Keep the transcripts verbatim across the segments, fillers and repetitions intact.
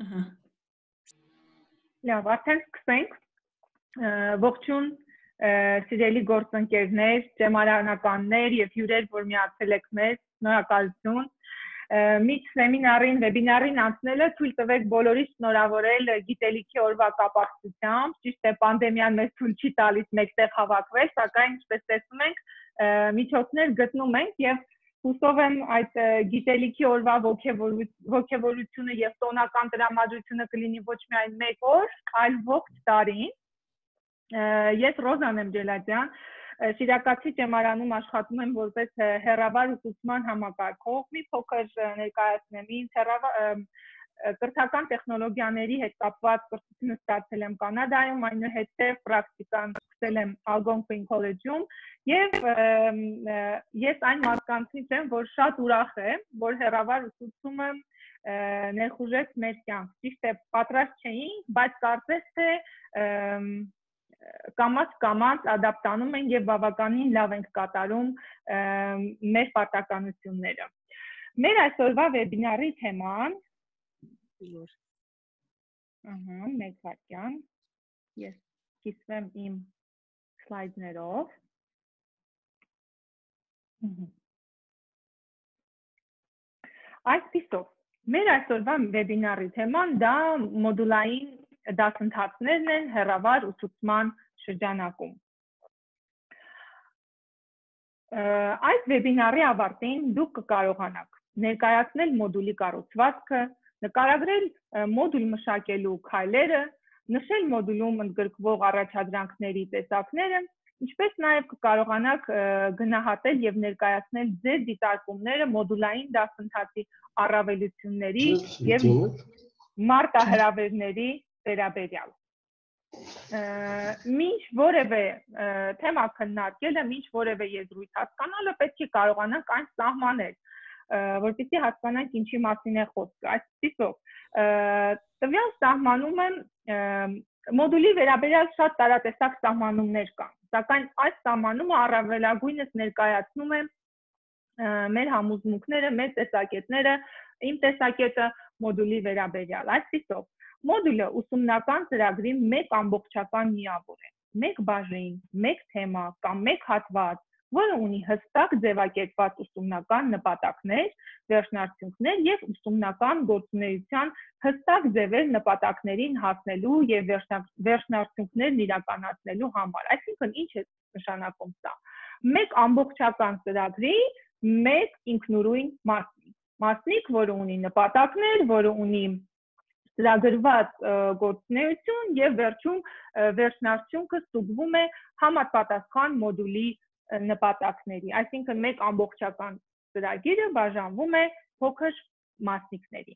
Լավ, արդեն սկսենք։ Ողջույն սիրելի գործընկերներ, ճեմարանականներ եւ հյուրեր, որ միացել եք մեզ, շնորհակալություն։ Միջ սեմինարին, վեբինարին անցնելը թույլ տվեք բոլորիս շնորհավորել գիտելիքի օրվա կապակցությամբ, ճիշտ է, պանդեմիան մեզ թույլ չի տալիս մեկտեղ հավաքվել, սակայն ինչպես տեսնում ենք, միջոցներ գտնում ենք եւ հուսով եմ այդ գիտելիքի օրվա ոգևորությունը եւ տոնական տրամադրությունը կլինի ոչ միայն մեկ օր, այլ ողջ տարին։ Ես Ռոզան եմ Ջելաջյան, Շիրակացի ճեմարանում աշխատում եմ որպես հեռավար ուսուցման համակարգող, մի փոքր ներկայացնեմ ինձ կրթական տեխնոլոգիաների հետ կապված կրթությունը ստացել եմ Կանադայում, այնուհետև պրակտիկան սկսել եմ Algonquin College-ում եւ ես այն մարդկանցից եմ, որ շատ ուրախ է, որ հեռավար ուսուցումը ներխուժեց մեր կյանք։ Ճիշտ է, պատրաստ չէինք, բայց կարծես թե կամաց-կամաց ադապտանում ենք եւ բավականին լավ ենք կատարում մեր պարտականությունները։ Մեր այսօրվա վեբինարի թեման Ահա, մեկ վայրկյան։ Ես կիսվեմ իմ սլայդներով։ Այսպիսով, մեր այսօրվա վեբինարի թեման դա մոդուլային դասընթացներն են հեռավար ուսուցման շրջանակում։ Այս վեբինարի ավարտին դուք կկարողանաք ներկայացնել մոդուլի կառուցվածքը, նկարագրել մոդուլ մշակելու քայլերը, նշել մոդուլում ընդգրկվող առաջադրանքների տեսակները, ինչպես նաև կկարողանաք գնահատել եւ ներկայացնել ձեր դիտարկումները մոդուլային դասընթացի առավելությունների եւ մարտահրավերների վերաբերյալ։ Մինչ որևէ թեմա քննարկելը, մինչ որևէ եզրույթ հասկանալը պետք է կարողանանք այն սահմանել, որպեսզի հասկանանք ինչի մասին է խոսքը։ Այսպիսով, տվյալ սահմանումը մոդուլի վերաբերյալ շատ տարատեսակ սահմանումներ կան, սակայն այս սահմանումը առավելագույնս ներկայացնում է մեր համոզմունքները, մեր տեսակետները, իմ տեսակետը մոդուլի վերաբերյալ։ Այսպիսով, մոդուլը ուսումնական ծրագրի մեկ ամբողջական միավոր է, մեկ բաժին, մեկ թեմա կամ մեկ հատված, որը ունի հստակ ձևակերպված ուսումնական նպատակներ, վերջնարդյունքներ եւ ուսումնական գործունեության հստակ ձևեր նպատակներին հասնելու եւ վերջնարդյունքներն իրականացնելու համար։ Այսինքն ինչ է նշանակում սա։ Մեկ ամբողջական ծրագրի մեկ ինքնուրույն մասնիկ, մասնիկ, որը ունի նպատակներ, որը ունի ծրագրված գործունեություն եւ վերջում վերջնարդյունքը ստուգվում է համապատասխան մոդուլի նպատակների, այսինքն մեկ ամբողջական ծրագիրը բաժանվում է փոքր մասնիկների։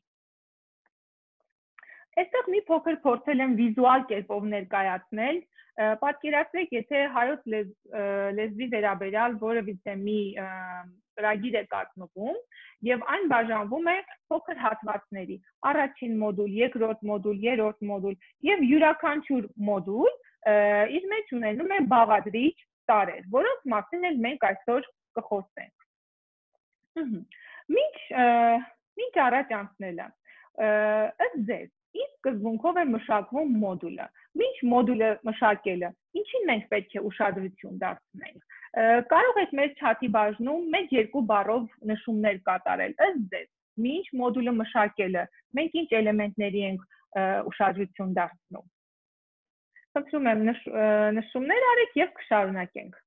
Այստեղ մի փոքր փորձել եմ վիզուալ կերպով ներկայացնել, պատկերացրեք, եթե հայոց լեզվի վերաբերյալ որևիցե մի ծրագիր է կազմվում եւ այն բաժանվում է փոքր հատվածների, առաջին մոդուլ, երկրորդ մոդուլ, երրորդ մոդուլ եւ յուրաքանչյուր մոդուլ իր մեջ ունենում է բաղադրիչ տարրեր, որոնց մասին էլ մենք այսօր կխոսենք։ Մինչ մինչ առաջ անցնելը, ըստ ձեզ, ինչ սկզբունքով է մշակվում մոդուլը։ Մինչ մոդուլը մշակելը, ինչին մենք պետք է ուշադրություն դարձնենք։ Կարող եք մեր չաթի բաժնում մեկ-երկու բառով նշումներ կատարել, ըստ ձեզ, մինչ մոդուլը մշակելը, մենք ինչ էլեմենտների ենք ուշադրություն դարձնում։ Խնդրում եմ նշումներ արեք եւ կշարունակենք։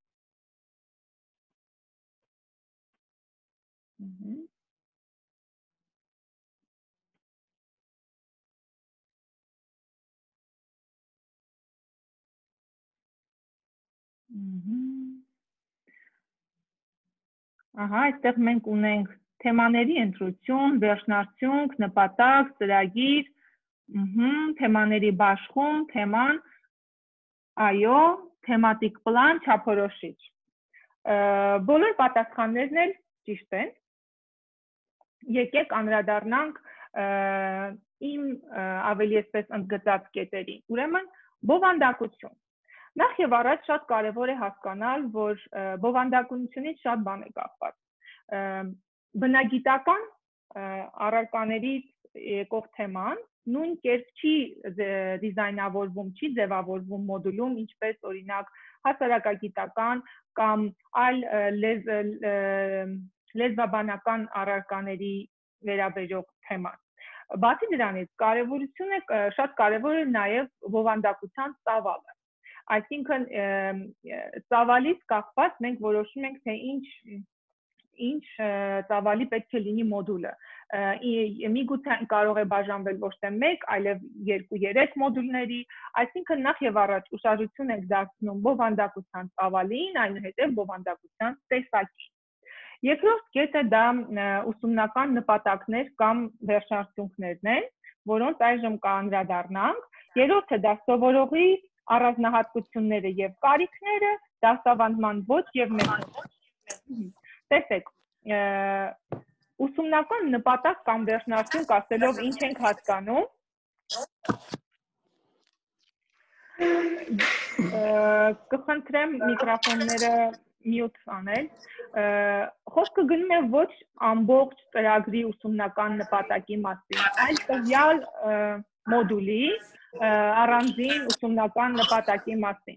Ահա, այստեղ մենք ունենք թեմաների ընտրություն, վերջնարդյունք, նպատակ, ծրագիր, թեմաների բաշխում, թեման, այո, թեմատիկ պլան, չափորոշիչ։ Բոլոր պատասխաններն էլ ճիշտ են։ Եկեք անդրադառնանք իմ ավելի այսպես ընդգծած կետերին։ Ուրեմն, բովանդակություն։ Նախ եւ առաջ շատ կարեւոր է հասկանալ, որ բովանդակությունից շատ բան է կապված։ Բնագիտական առարկաներից եկող թեման նույն կերպ չի դիզայնավորվում, չի ձևավորվում մոդուլում, ինչպես օրինակ հասարակագիտական կամ այլ լեզվաբանական առարկաների վերաբերող թեման։ Բացի դրանից, կարևորություն է շատ կարևոր է նաև բովանդակության ծավալը։ Այսինքն ծավալից կախված մենք որոշում ենք, թե ինչ ինչ ծավալի պետք է լինի մոդուլը։ Միգուցե կարող է բաժանվել ոչ թե մեկ, այլև երկու երեք մոդուլների, այսինքն նախ եւ առաջ ուշադրություն ենք դարձնում բովանդակության ծավալին, այնուհետև բովանդակության տեսակին։ Երկրորդ կետը դա ուսումնական նպատակներ կամ վերջնարդյունքներն են, որոնց այժմ կանդրադառնանք։ Երրորդը դա սովորողի առանձնահատկությունները եւ կարիքները, դասավանդման ոճ եւ մեթոդ։ Տեսեք, ուսումնական նպատակ կամ վերջնարդյունք ասելով ինչ ենք հասկանում։ Կխնդրեմ միկրոֆոնները մյուտ անել։ Խոսքը գնում է ոչ ամբողջ ծրագրի ուսումնական նպատակի մասին, այլ տվյալ մոդուլի առանձին ուսումնական նպատակի մասին։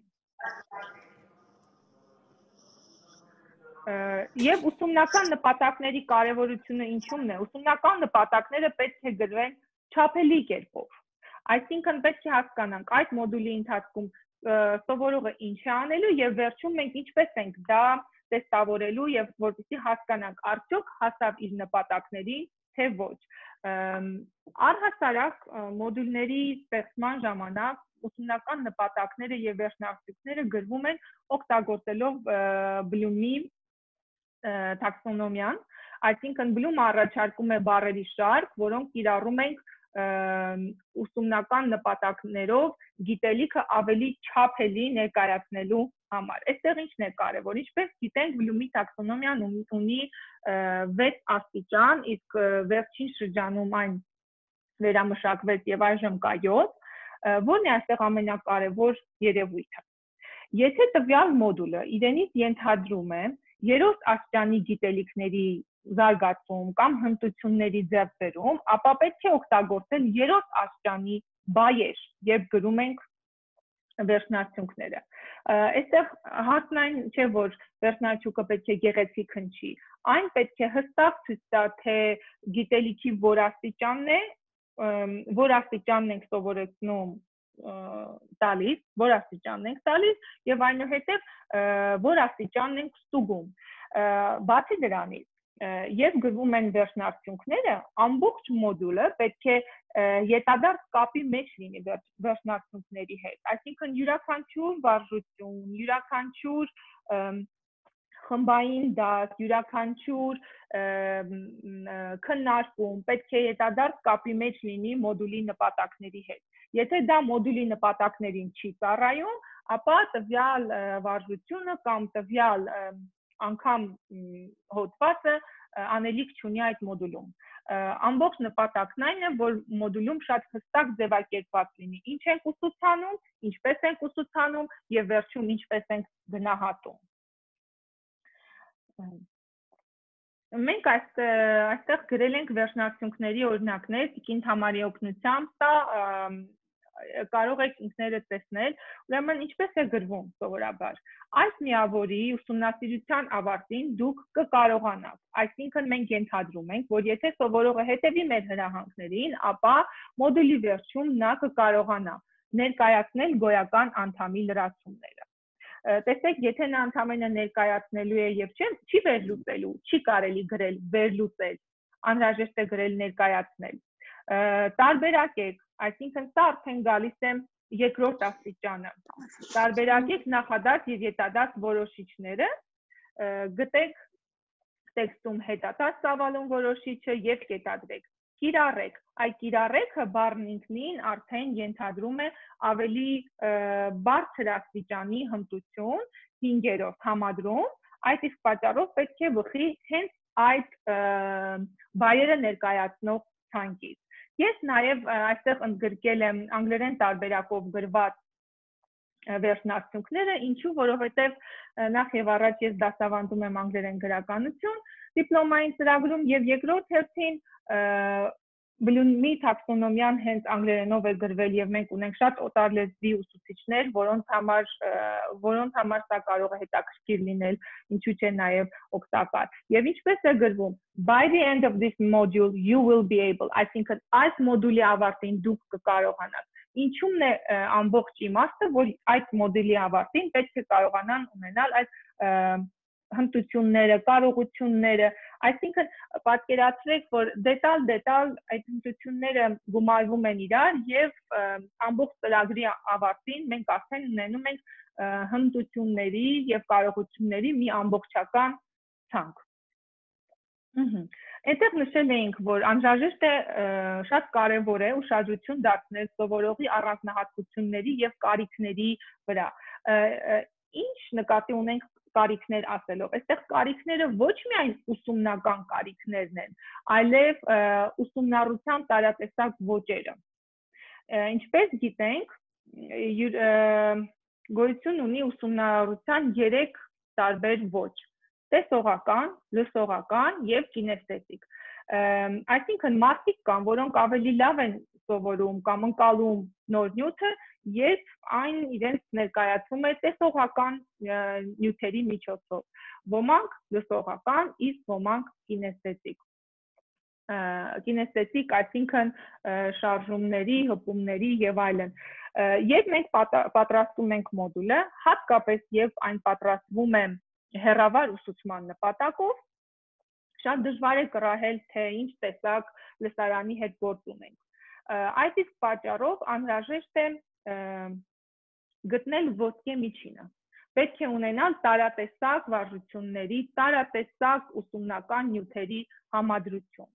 Եվ ուսումնական նպատակների կարևորությունը ինչումն է։ Ուսումնական նպատակները պետք է գրվեն չափելի կերպով։ Այսինքն պետք է հասկանանք այդ մոդուլի ընթացքում սովորողը ինչ է անելու եւ վերջում մենք ինչպես ենք դա տեստավորելու եւ որպեսզի հասկանանք արդյոք հասավ իր նպատակներին, թե ոչ։ Առհասարակ մոդուլների ստեղծման ժամանակ ուսումնական նպատակները եւ վերջնարդյունքները գրվում են օգտագործելով Bloom-ի տաքսոնոմիան, այսինքն Bloom-ը առաջարկում է բառերի շարք, որոնք կիրառում ենք ուսումնական նպատակներով գիտելիքը ավելի չափելի ներկայացնելու համար։ Այստեղ ինչն է կարևոր, ինչպես գիտենք, Bloom-ի տաքսոնոմիան ունի վեց աստիճան, իսկ վերջին շրջանում այն վերամշակվեց եւ այժմ կա յոթ, որն է այստեղ ամենակարևոր երևույթը։ Եթե տվյալ մոդուլը իրենից ենթադրում է երրորդ աստիճանի գիտելիքների զարգացում կամ հմտությունների ձեռքբերում, ապա պետք է օգտագործել երրորդ աստիճանի բայեր, երբ գրում ենք վերջնարդյունքները։ Այստեղ հարցն այն չէ, որ վերջնարդյունքը պետք է գեղեցիկ հնչի, այն պետք է հստակ ցույց տա, թե գիտելիքի որ աստիճանն է, որ աստիճանն ենք սովորեցնում տալիս, որ աստիճանն ենք տալիս եւ այնուհետեւ որ աստիճանն ենք ստուգում։ Բացի դրանից, երբ գրվում են վերջնարդյունքները, ամբողջ մոդուլը պետք է ետադարձ կապի մեջ լինի վերջնարդյունքների հետ։ Այսինքն յուրաքանչյուր վարժություն, յուրաքանչյուր խմբային դաս, յուրաքանչյուր քննարկում պետք է ետադարձ կապի մեջ լինի մոդուլի նպատակների հետ։ Եթե դա մոդուլի նպատակներին չի ծառայում, ապա տվյալ վարժությունը կամ տվյալ անգամ հոդվածը անելիք չունի այդ մոդուլում։ Ամբողջ նպատակն այն է, որ մոդուլում շատ հստակ ձևակերպված լինի, ինչ ենք ուսուցանում, ինչպես ենք ուսուցանում եւ վերջում ինչպես ենք գնահատում։ Մենք այստեղ գրել ենք վերջնարդյունքների օրինակներ, Տիկին Թամարի օգնությամբ, դա կարող եք ինքներդ տեսնել, ուրեմն ինչպես է գրվում սովորաբար։ Այս միավորի ուսումնասիրության ավարտին դուք կկարողանաք, այսինքն մենք ենթադրում ենք, որ եթե սովորողը հետևի մեր հրահանգներին, ապա մոդուլի վերջում նա կկարողանա ներկայացնել գոյական անդամի լրացումները։ Տեսեք, եթե նա ընդամենը ներկայացնելու է եւ չի վերլուծելու, չի կարելի գրել վերլուծել, անհրաժեշտ է գրել ներկայացնել։ Տարբերակեք, այսինքն սա արդեն գալիս է երկրորդ աստիճանը։ Տարբերակեք նախադարձ եւ ետադարձ որոշիչները, գտեք տեքստում հետադարձ ծավալուն որոշիչը եւ կետադրեք։ Կիրառեք, այդ կիրառեքը բառն ինքնին արդեն ենթադրում է ավելի բարձր աստիճանի հմտություն, հինգերորդ համադրում, այդ իսկ պատճառով պետք է բխի հենց այդ բայերը ներկայացնող ցանկից։ Ես նաև այստեղ ընդգրկել եմ անգլերեն տարբերակով գրված վերջնարդյունքները, ինչու, որովհետև նախ եւ առաջ ես դասավանդում եմ անգլերեն գրականություն դիպլոմային ծրագրում եւ երկրորդ հերթին Բլումի տաքսոնոմիան հենց անգլերենով է գրվել եւ մենք ունենք շատ օտարլեզվի ուսուցիչներ, որոնց համար որոնց համար սա կարող է հետաքրքիր լինել, ինչու՞ չէ նաեւ օգտակար։ Եվ ինչպես է գրվում, by the end of this module you will be able, այսինքն այս մոդուլի ավարտին դուք կկարողանաք։ Ինչու՞մն է ամբողջ իմաստը, որ այդ մոդուլի ավարտին պետք է կարողանան ունենալ այդ հմտությունները, կարողությունները, այսինքն պատկերացրեք, որ դետալ-դետալ այդ հմտությունները գումարվում են իրար եւ ամբողջ ծրագրի ավարտին մենք արդեն ունենում ենք հմտությունների եւ կարողությունների մի ամբողջական ցանկ։ Այդտեղ նշել էինք, որ անհրաժեշտ է շատ կարևոր է ուշադրություն դարձնել սովորողի առանձնահատկությունների եւ կարիքների վրա։ Ինչ նկատի ունենք կարիքներ ասելով, այստեղ կարիքները ոչ միայն ուսումնական կարիքներն են, այլև ուսումնառության տարատեսակ ոճերը։ Ինչպես գիտենք, գոյություն ունի ուսումնառության երեք տարբեր ոճ՝ տեսողական, լսողական եւ կինեսթետիկ։ Այսինքն մարդիկ կան, որոնք ավելի լավ են սովորում կամ ընկալում նոր նյութը, երբ այն իրենց ներկայացում է տեսողական նյութերի միջոցով, ոմանք լսողական, իսկ ոմանք կինեսթետիկ։ Կինեսթետիկ, այսինքն շարժումների, հպումների եւ այլն։ Երբ մենք պատրաստում ենք մոդուլը, հատկապես երբ այն պատրաստվում է հեռավար ուսուցման նպատակով, շատ դժվար է կռահել, թե ինչ տեսակ լսարանի հետ գործ ունենք։ Այդ իսկ պատճառով անհրաժեշտ է գտնել ոսկե միջինը։ Պետք է ունենալ տարատեսակ վարժությունների, տարատեսակ ուսումնական նյութերի համադրություն,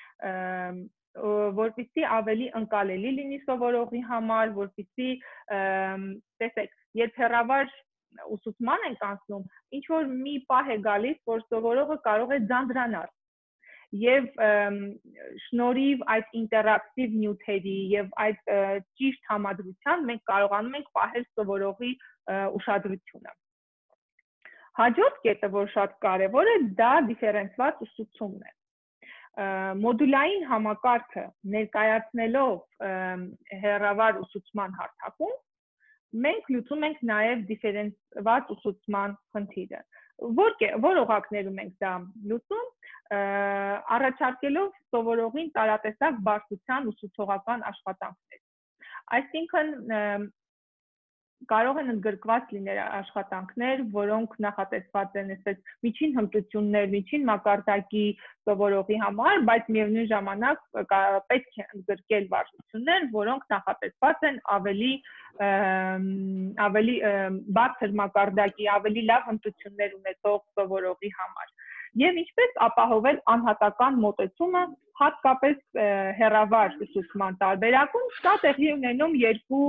որպեսզի ավելի ընկալելի լինի սովորողի համար, որպեսզի տեսեք, երբ հեռավար ուսուցման ենք անցնում, ինչ որ մի պահ է գալիս, որ սովորողը կարող է ձանձրանալ։ Եվ շնորհիվ այդ ինտերակտիվ նյութերի եւ այդ ճիշտ համադրության մենք կարողանում ենք պահել սովորողի ուշադրությունը։ Հաջորդ կետը, որ շատ կարևոր է, դա դիֆերենցված ուսուցումն է։ Մոդուլային համակարգը ներկայացնելով հեռավար ուսուցման հարթակում, մենք լուծում ենք նաեւ դիֆերենցված ուսուցման խնդիրը։ Որ օղակներում ենք դա լուծում, առաջարկելով սովորողին տարատեսակ բարձրության ուսուցողական աշխատանքներ։ Այսինքն կարող են ընդգրկված լինել աշխատանքներ, որոնք նախատեսված են այսպես միջին հմտություններ, միջին մակարդակի սովորողի համար, բայց միևնույն ժամանակ պետք է ընդգրկել վարժություններ, որոնք նախատեսված են ավելի ավելի բարձր մակարդակի, ավելի լավ հմտություններ ունեցող սովորողի համար։ Եվ ինչպես ապահովել անհատական մոտեցումը, հատկապես հեռավար ուսուցման տարբերակում, սա տեղի ունենում երկու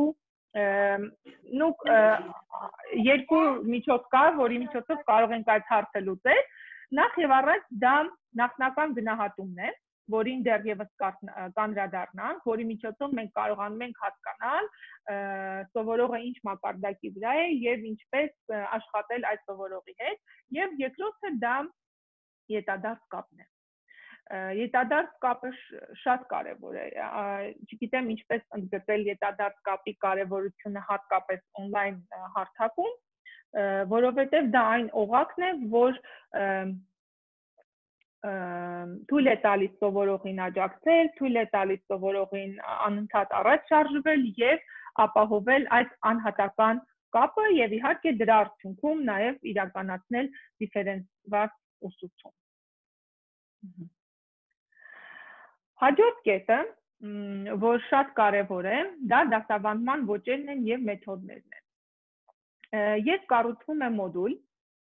երկու միջոց կա, որի միջոցով կարող ենք այդ հարցը լուծել։ Նախ եւ առաջ դա նախնական գնահատումն է, որին դեռևս կանդրադառնանք, որի միջոցով մենք կարողանում ենք հասկանալ սովորողը ինչ մակարդակի վրա է եւ ինչպես աշխատել այդ սովորողի հետ, եւ երկրորդը դա ետադարձ կապն է։ Ետադարձ կապը շատ կարևոր է, չգիտեմ ինչպես ընդգծել ետադարձ կապի կարևորությունը հատկապես օնլայն հարթակում, որովհետև դա այն օղակն է, որ թույլ է տալիս սովորողին աջակցել, թույլ է տալիս սովորողին անընդհատ առաջ շարժվել եւ ապահովել այդ անհատական կապը եւ իհարկե դրա արդյունքում նաեւ իրականացնել դիֆերենցված ուսուցում։ Հաջորդ կետը, որ շատ կարևոր է, դա դասավանդման ոճերն են եւ մեթոդներն են։ Երբ կառուցվում է մոդուլ,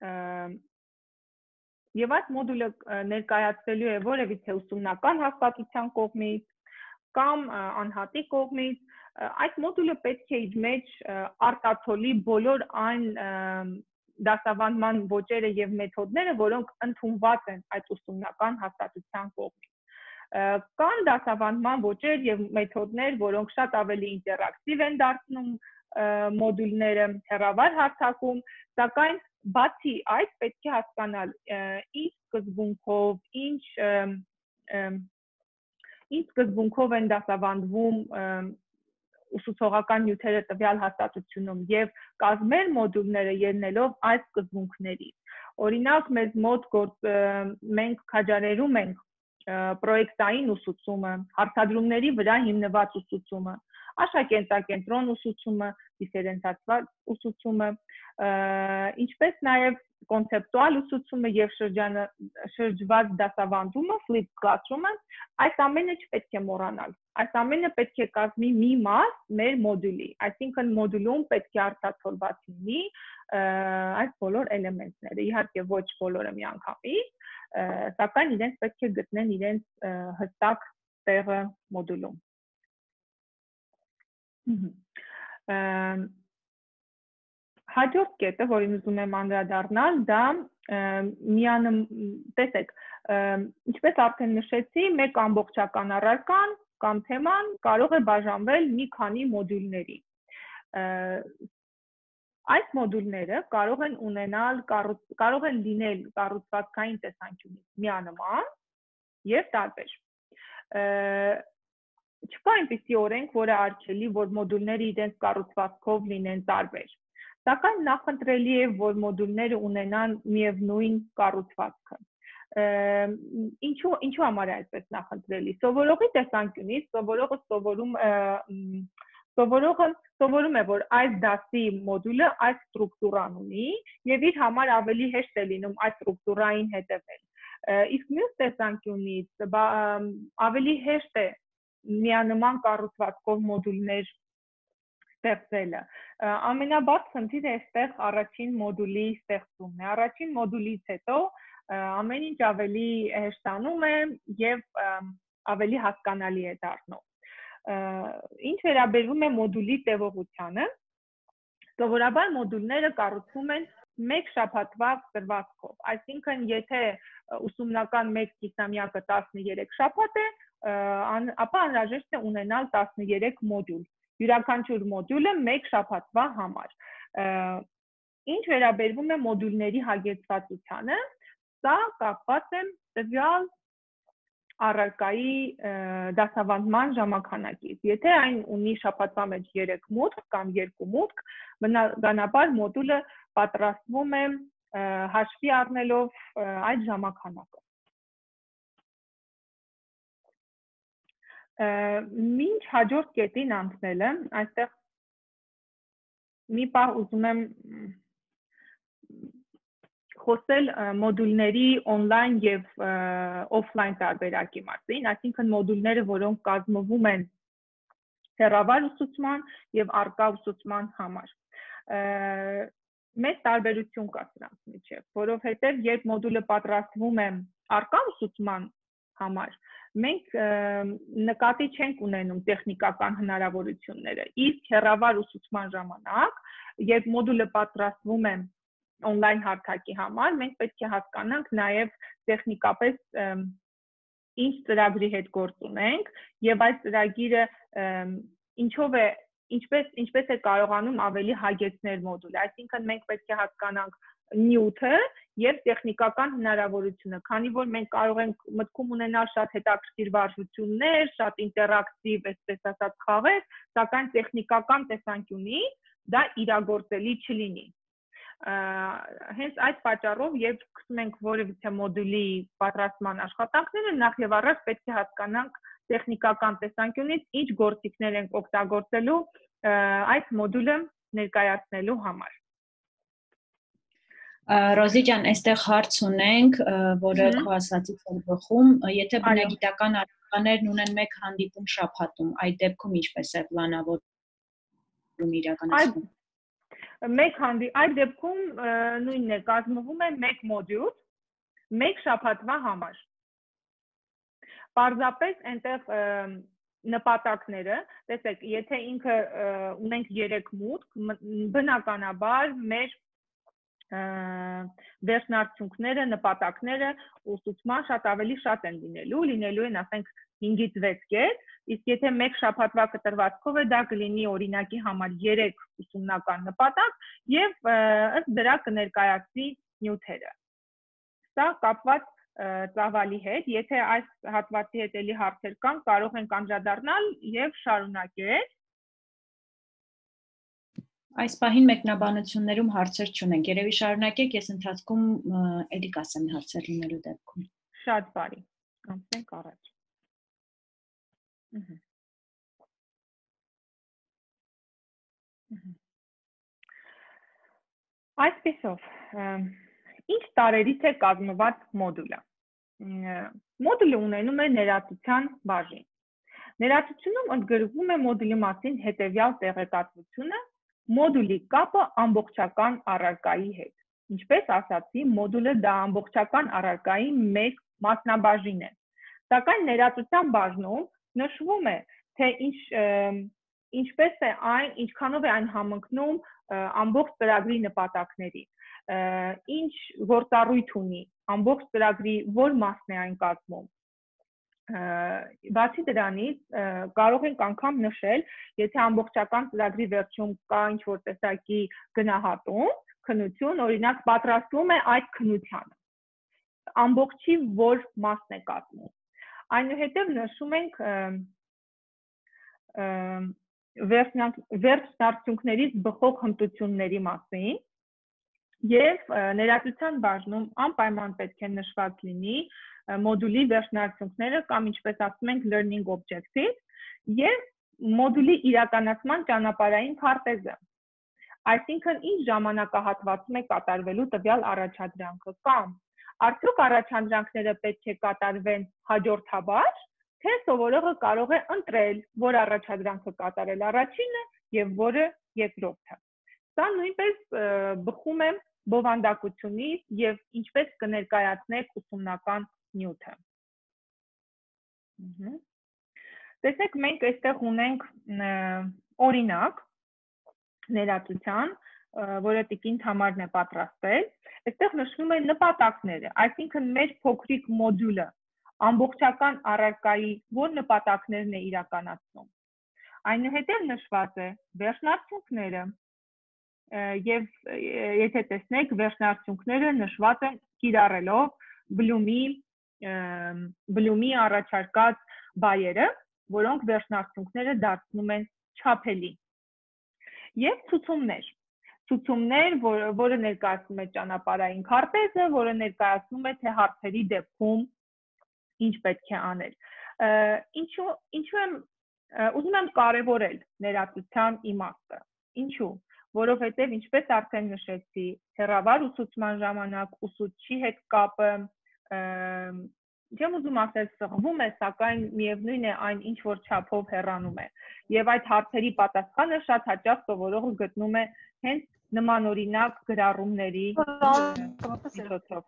եւ այդ մոդուլը ներկայացվելու է որևիցե ուսումնական հաստատության կողմից կամ անհատի կողմից, այդ մոդուլը պետք է իր մեջ արտացոլի բոլոր այն դասավանդման ոճերը եւ մեթոդները, որոնք ընդունված են այդ ուսումնական հաստատության կողմից։ Կան դասավանդման ոճեր եւ մեթոդներ, որոնք շատ ավելի ինտերակտիվ են դարձնում մոդուլները հեռավար հարթակում, սակայն բացի այդ պետք է հասկանալ ինչ սկզբունքով, ինչ ինչ սկզբունքով են դասավանդվում ուսուցողական նյութերը տվյալ հաստատությունում եւ կազմել մոդուլները ելնելով այս սկզբունքներից։ Օրինակ, մեզ մոտ մենք քաջարերում ենք պրոյեկտային ուսուցումը, հարցադրումների վրա հիմնված ուսուցումը, աշակենտրոն ուսուցումը, դիֆերենցիացված ուսուցումը, ինչպես նաև կոնցեպտուալ ուսուցումը եւ շրջված դասավանդումը, flipped classroom-ը, այս ամենը չպետք է մոռանալ։ Այս ամենը պետք է կազմի մի մաս մեր մոդուլի, այսինքն մոդուլում պետք է արտացոլված լինի այս բոլոր էլեմենտները, իհարկե ոչ բոլորը միանգամից, սակայն իրենց պետք է գտնեն իրենց հստակ տեղը մոդուլում։ Հաջորդ կետը, որին ուզում եմ անդրադառնալ, դա միանում, տեսեք, ինչպես արդեն նշեցի, մեկ ամբողջական առարկան կամ թեման կարող է բաժանվել մի քանի մոդուլների։ Այս մոդուլները կարող են ունենալ, կարող են լինել կառուցվածքային տեսանկյունից միանման եւ տարբեր։ Չկա այնպիսի օրենք, որը արգելի, որ մոդուլները իրենց կառուցվածքով լինեն տարբեր։ Սակայն նախընտրելի է, որ մոդուլները ունենան միևնույն կառուցվածքը։ Ինչու ինչու համար է այդպես նախընտրելի։ Սովորողի տեսանկյունից սովորողը սովորում սովորողը սովորում է, որ այս դասի մոդուլը այս ստրուկտուրան ունի եւ իր համար ավելի հեշտ է լինում այս ստրուկտուրային հետևել։ Իսկ մյուս տեսանկյունից ավելի հեշտ է միանման կառուցվածքով մոդուլներ ստեղծելը։ Ամենաբարձ խնդիրը այստեղ առաջին մոդուլի ստեղծումն է։ Առաջին մոդուլից հետո ամեն ինչ ավելի հեշտանում է եւ ավելի հասկանալի է դառնում։ Ինչ վերաբերում է մոդուլի տևողությանը, սովորաբար մոդուլները կառուցվում են մեկ շաբաթվա կտրվածքով, այսինքն եթե ուսումնական մեկ կիսամյակը տասներեք շաբաթ է, ապա անհրաժեշտ է ունենալ տասներեք մոդուլ, յուրաքանչյուր մոդուլը մեկ շաբաթվա համար։ Ինչ վերաբերվում է մոդուլների հագեցվածությանը, սա կապված է տվյալ առարկայի դասավանդման ժամանակից։ Եթե այն ունի շաբաթվա մեջ երեք մուտք կամ երկու մուտք, բնականաբար մոդուլը պատրաստվում է հաշվի առնելով այդ ժամանականակը։ Մինչ հաջորդ կետին անցնելը, այստեղ մի պահ ուզում եմ խոսել մոդուլների on-line եւ off-line տարբերակի մասին, այսինքն մոդուլները, որոնք կազմվում են հեռավար ուսուցման եւ առկա ուսուցման համար։ Մեծ տարբերություն կա սրանց միջեւ, որովհետեւ երբ մոդուլը պատրաստվում է առկա ուսուցման համար, մենք նկատի չենք ունենում տեխնիկական հնարավորությունները, իսկ հեռավար ուսուցման ժամանակ, երբ մոդուլը պատրաստվում է on-line հարթակի համար, մենք պետք է հասկանանք նաև տեխնիկապես ինչ ծրագրի հետ գործ ունենք եւ այս ծրագիրը ինչով է ինչպես ինչպես է կարողանում ավելի հագեցնել մոդուլը, այսինքն մենք պետք է հասկանանք նյութը եւ տեխնիկական հնարավորությունը, քանի որ մենք կարող ենք մտքում ունենալ շատ հետաքրքիր վարժություններ, շատ ինտերակտիվ, այսպես ասած, խաղեր, սակայն տեխնիկական տեսանկյունից դա իրագործելի չլինի։ Հենց այդ պատճառով, երբ սկսում ենք որևիցե մոդուլի պատրաստման աշխատանքները, նախ եւ առաջ պետք է հասկանանք տեխնիկական տեսանկյունից ինչ գործիքներ ենք օգտագործելու այդ մոդուլը ներկայացնելու համար։ Ռոզի ջան, այստեղ հարց ունենք, որը քո ասացից էր բխում, եթե բնագիտական առարկաներն ունեն մեկ հանդիպում շաբաթում, այդ դեպքում ինչպես է պլանավորվում իրականացվում։ Մեկ հանդի, այդ դեպքում նույնն է, կազմվում է մեկ մոդյուլ, մեկ շաբաթվա համար։ Պարզապես այնտեղ նպատակները, տեսեք, եթե ինքը ունենք երեք մուտք, բնականաբար մեր վերջնարդյունքները, նպատակները ուսուցման շատ ավելի շատ են լինելու, լինելու են, ասենք, հինգից վեց կետ, իսկ եթե մեկ շաբաթվա կտրվածքով է, դա կլինի օրինակի համար երեք ուսումնական նպատակ եւ ըստ դրա կներկայացվի նյութերը։ Սա կապված ծավալի հետ, եթե այս հատվածի հետ էլի հարցեր կան, կարող ենք անդրադառնալ եւ շարունակել։ Այս պահին մեկնաբանություններում հարցեր չունենք։ Երևի շարունակեք, ես ընթացքում էլի կասեմ հարցեր լինելու դեպքում։ Շատ բարի։ Անցնենք առաջ։ Այսպեսով, ինչ տարերից է կազմված մոդուլը։ Մոդուլը ունենում է ներածության բաժին։ Ներածությունում ընդգրկվում է մոդուլի մասին հետևյալ տեղեկատվությունը, մոդուլի կապը ամբողջական առարկայի հետ։ Ինչպես ասացի, մոդուլը դա ամբողջական առարկայի մեկ մասնաբաժին է։ Սակայն ներածության բաժնում նշվում է, թե ինչ ինչպես է այն, ինչքանով է այն համընկնում ամբողջ ծրագրի նպատակների, ինչ գործառույթ ունի, ամբողջ ծրագրի որ մասն է այն կազմում։ Բացի դրանից կարող ենք անգամ նշել, եթե ամբողջական ծրագրի վերջում կա ինչ-որ տեսակի գնահատում, քննություն, օրինակ պատրաստվում է այդ քննությանը, ամբողջի որ մասն է կազմում։ Այնուհետև նշում ենք վերջնարդյունքներից բխող հմտությունների մասին և ներածության բաժնում անպայման պետք է նշված լինի մոդուլի վերջնարդյունքները կամ ինչպես ասում ենք learning objectives և մոդուլի իրականացման ճանապարհային քարտեզը։ Այսինքն ինչ ժամանակահատվածում է կատարվելու տվյալ առաջադրանքը կամ արդյոք առաջադրանքները պետք է կատարվեն հաջորդաբար, թե սովորողը կարող է ընտրել, որ առաջադրանքը կատարել առաջինը և որը երկրորդը։ Սա նույնպես բխում է բովանդակությունից և ինչպես կներկայացնեք ուսումնական նյութը։ Տեսեք, մենք այստեղ ունենք օրինակ ներածության, որը տիկին Թամարն է պատրաստել, այստեղ նշվում է նպատակները, այսինքն մեր փոքրիկ մոդուլը ամբողջական առարկայի որ նպատակներն է իրականացնում։ Այնուհետև նշված է վերջնարդյունքները և եթե տեսնեք վերջնարդյունքները նշված են կիրառելով Bloom-ի Bloom-ի առաջարկած բայերը, որոնք վերջնարդյունքները դարձնում են չափելի։ Եվ ցուցումներ, ցուցումներ, որը ներկայացնում է ճանապարհային քարտեզը, որը ներկայացնում է թե հարցերի դեպքում ինչ պետք է անել։ Ինչու ինչու եմ ուզում եմ կարևորել ներածության իմաստը։ Ինչու՞։ Որովհետև ինչպես արդեն նշեցի, հեռավար ուսուցման ժամանակ ուսուցչի հետ կապը չեմ ուզում ասել սղվում է, սակայն միևնույն է այն ինչ որ չափով հեռանում է։ Եվ այդ հարցերի պատասխանը շատ հաճախ սովորողը գտնում է հենց նմանօրինակ գրառումների միջոցով։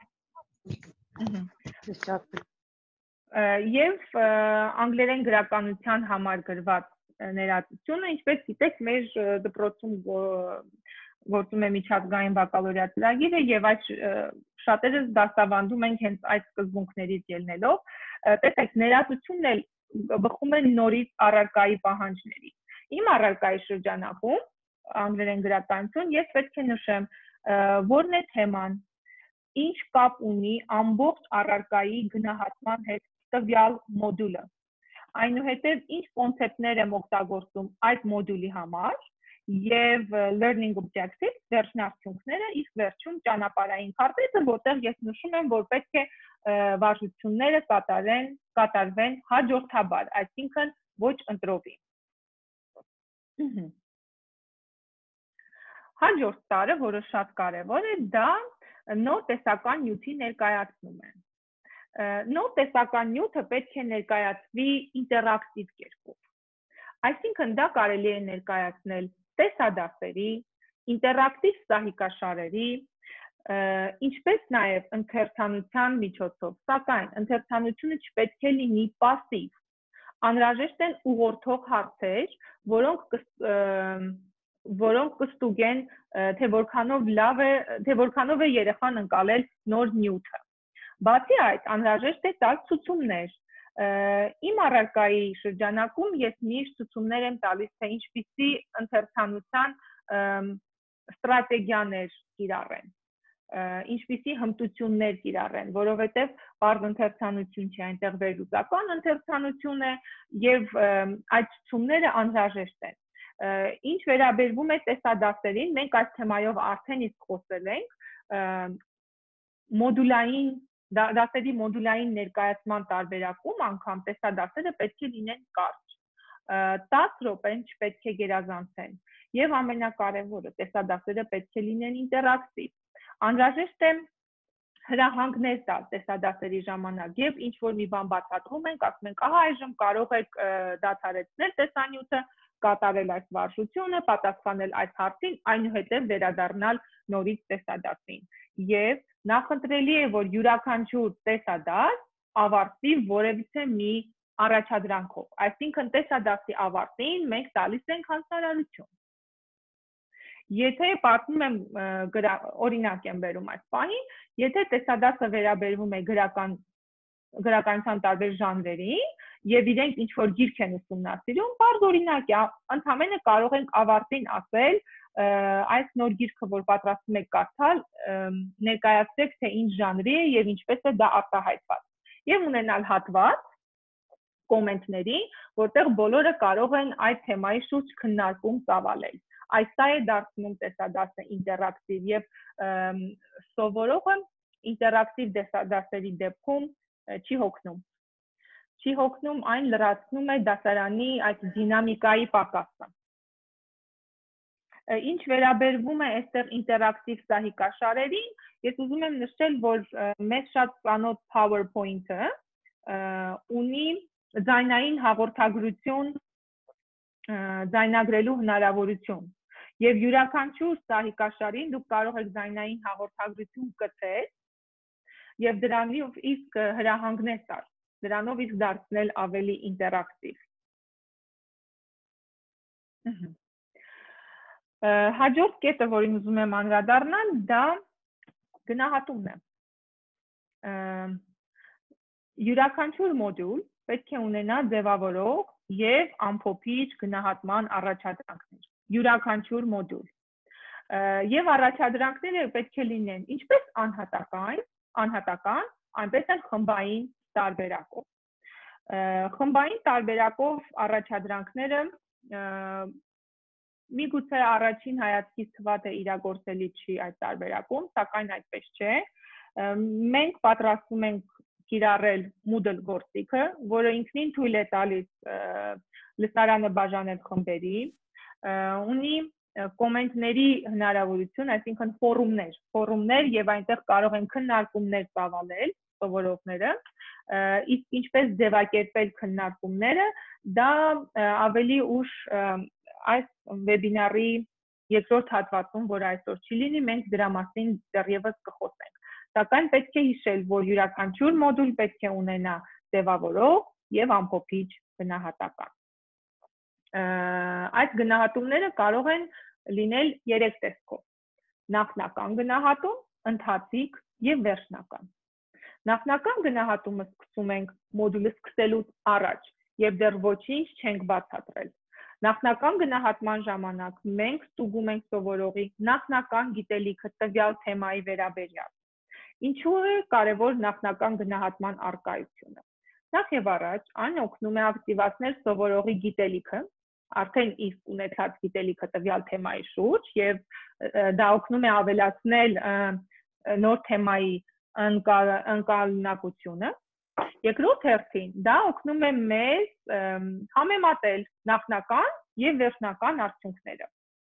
Եվ անգլերեն գրականության համար գրված ներածությունը, ինչպես գիտեք, մեր դպրոցում գործում է միջազգային բակալորիատ ծրագիրը եւ այս շատերս դասավանդում ենք հենց այդ սկզբունքներից ելնելով։ Տեսեք, ներածությունն էլ բխում է նորից առարկայի պահանջներից։ Իմ առարկայի շրջանակում անգլերեն գրականություն ես պետք է նշեմ որն է թեման, ինչ կապ ունի ամբողջ առարկայի գնահատման հետ տվյալ մոդուլը, այնուհետև ինչ կոնցեպտներ եմ օգտագործում այդ մոդուլի համար և learning objectives, վերջնարդյունքները, իսկ վերջում ճանապարհային քարտեզը, որտեղ ես նշում եմ, որ պետք է վարժությունները կատարեն, կատարվեն հաջորդաբար, այսինքն ոչ ընտրովի։ Հաջորդ տարը, որը շատ կարևոր է, դա նոր տեսական նյութի ներկայացնում է։ Նոր տեսական նյութը պետք է ներկայացվի ինտերակտիվ կերպով։ Այսինքն դա կարելի է ներկայացնել տեսադասերի, ինտերակտիվ սահիկաշարերի, ինչպես նաև ընթերցանության միջոցով, սակայն ընթերցանությունը չպետք է լինի պասիվ, անհրաժեշտ են ուղղորդող հարցեր, որոնք որոնք կստուգեն, թե որքանով լավ է, թե որքանով է երեխան ընկալել նոր նյութը։ Բացի այդ, անհրաժեշտ է տալ ցուցումներ։ Իմ առարկայի շրջանակում ես միշտ ցուցումներ եմ տալիս, թե ինչպիսի ընթերցանության ստրատեգիաներ կիրառեն։ ինչպիսի հմտություններ կիրառեն, որովհետև բարձ ընթերցանություն չի, այնտեղ վերլուծական ընթերցանություն է եւ այդ ցուցումները անհրաժեշտ են։ Ինչ վերաբերվում է տեսադասերին, մենք այս թեմայով արդեն իսկ խոսել ենք, մոդուլային դասերի մոդուլային ներկայացման տարբերակում անգամ տեսադասերը պետք է լինեն կարճ, տասը րոպեն չպետք է գերազանցեն եւ ամենակարևորը տեսադասերը պետք է լինեն ինտերակտիվ։ Անհրաժեշտ է հրահանգներ տալ տեսադասերի ժամանակ եւ ինչ որ մի բան բացատրում ենք, ասում ենք, ահա այժմ կարող եք դադարեցնել տեսանյութը, կատարել այս վարժությունը, պատասխանել այս հարցին, այնուհետև վերադառնալ նորից տեսադասին։ Եվ նախընտրելի է, որ յուրաքանչյուր տեսադաս ավարտվի որևիցե մի առաջադրանքով, այսինքն տեսադասի ավարտին մենք տալիս ենք հանձնարարություն։ Եթե պատմում եմ օրինակ եմ բերում այս պահին, եթե տեսադասը վերաբերվում է գրական գրականության տարբեր ժանրերին եւ իրենք ինչ որ գիրք են ուսումնասիրում, բարձ օրինակ է, ընդհանրապես կարող ենք ավարտին ասել, այս նոր գիրքը, որ պատրաստում եք կարդալ, ներկայացրեք, թե ինչ ժանրի է եւ ինչպես է դա արտահայտված։ Եվ ունենալ հատված կոմենտների, որտեղ բոլորը կարող են այդ թեմայի շուրջ քննարկում ծավալել։ Այստեղ է դարձնում տեսադասը ինտերակտիվ եւ սովորողը ինտերակտիվ տեսադասերի դեպքում չի հոգնում։ Չի հոգնում, այն լրացնում է դասարանի այդ դինամիկայի պակասը։ Ինչ վերաբերվում է այստեղ ինտերակտիվ սահիկաշարերին, ես ուզում եմ նշել, որ մեզ շատ ծանոթ PowerPoint-ը ունի ձայնային հաղորդագրություն ձայնագրելու հնարավորություն։ Եվ յուրաքանչյուր սահիկաշարին դուք կարող եք ձայնային հաղորդագրություն կցել եւ դրանով իսկ հրահանգներ տալ, դրանով իսկ դարձնել ավելի ինտերակտիվ։ Հաջորդ կետը, որին ուզում եմ անդրադառնալ, դա գնահատումն է։ Յուրաքանչյուր մոդուլ պետք է ունենա ձևավորող եւ ամփոփիչ գնահատման առաջադրանքներ։ Յուրաքանչյուր մոդուլ։ Եվ առաջադրանքները պետք է լինեն ինչպես անհատական, անհատական, այնպես էլ խմբային տարբերակով։ Խմբային տարբերակով առաջադրանքները միգուցե առաջին հայացքից թվա թե իրագործելի չի այդ տարբերակում, սակայն այդպես չէ։ Մենք պատրաստում ենք կիրառել Moodle գործիքը, որը ինքնին թույլ է տալիս լսարանը բաժանել խմբերի, ունի կոմենտների հնարավորություն, այսինքն ֆորումներ, ֆորումներ եւ այնտեղ կարող են քննարկումներ ծավալել սովորողները, իսկ ինչպես ձևակերպել քննարկումները, դա ավելի ուշ այս վեբինարի երկրորդ հատվածում, որ այսօր չի լինի, մենք դրա մասին դեռևս կխոսենք։ Սակայն պետք է հիշել, որ յուրաքանչյուր մոդուլ պետք է ունենա ձևավորող եւ ամփոփիչ գնահատական։ Այդ գնահատումները կարող են լինել երեք տեսքով. նախնական գնահատում, ընթացիկ եւ վերջնական։ Նախնական գնահատումը սկսում ենք մոդուլը սկսելուց առաջ եւ դեռ ոչինչ չենք բացատրել։ Նախնական գնահատման ժամանակ մենք ստուգում ենք սովորողի նախնական գիտելիքը տվյալ թեմայի վերաբերյալ։ Ինչու է կարևոր նախնական գնահատման առկայությունը։ Նախ եւ առաջ այն օգնում է ակտիվացնել սովորողի գիտելիքը, արդեն իսկ ունեցած գիտելիքը տվյալ թեմայի շուրջ եւ դա օգնում է ավելացնել նոր թեմայի ընկալունակությունը։ Երկրորդ հերթին դա օգնում է մեզ համեմատել նախնական եւ վերջնական արդյունքները։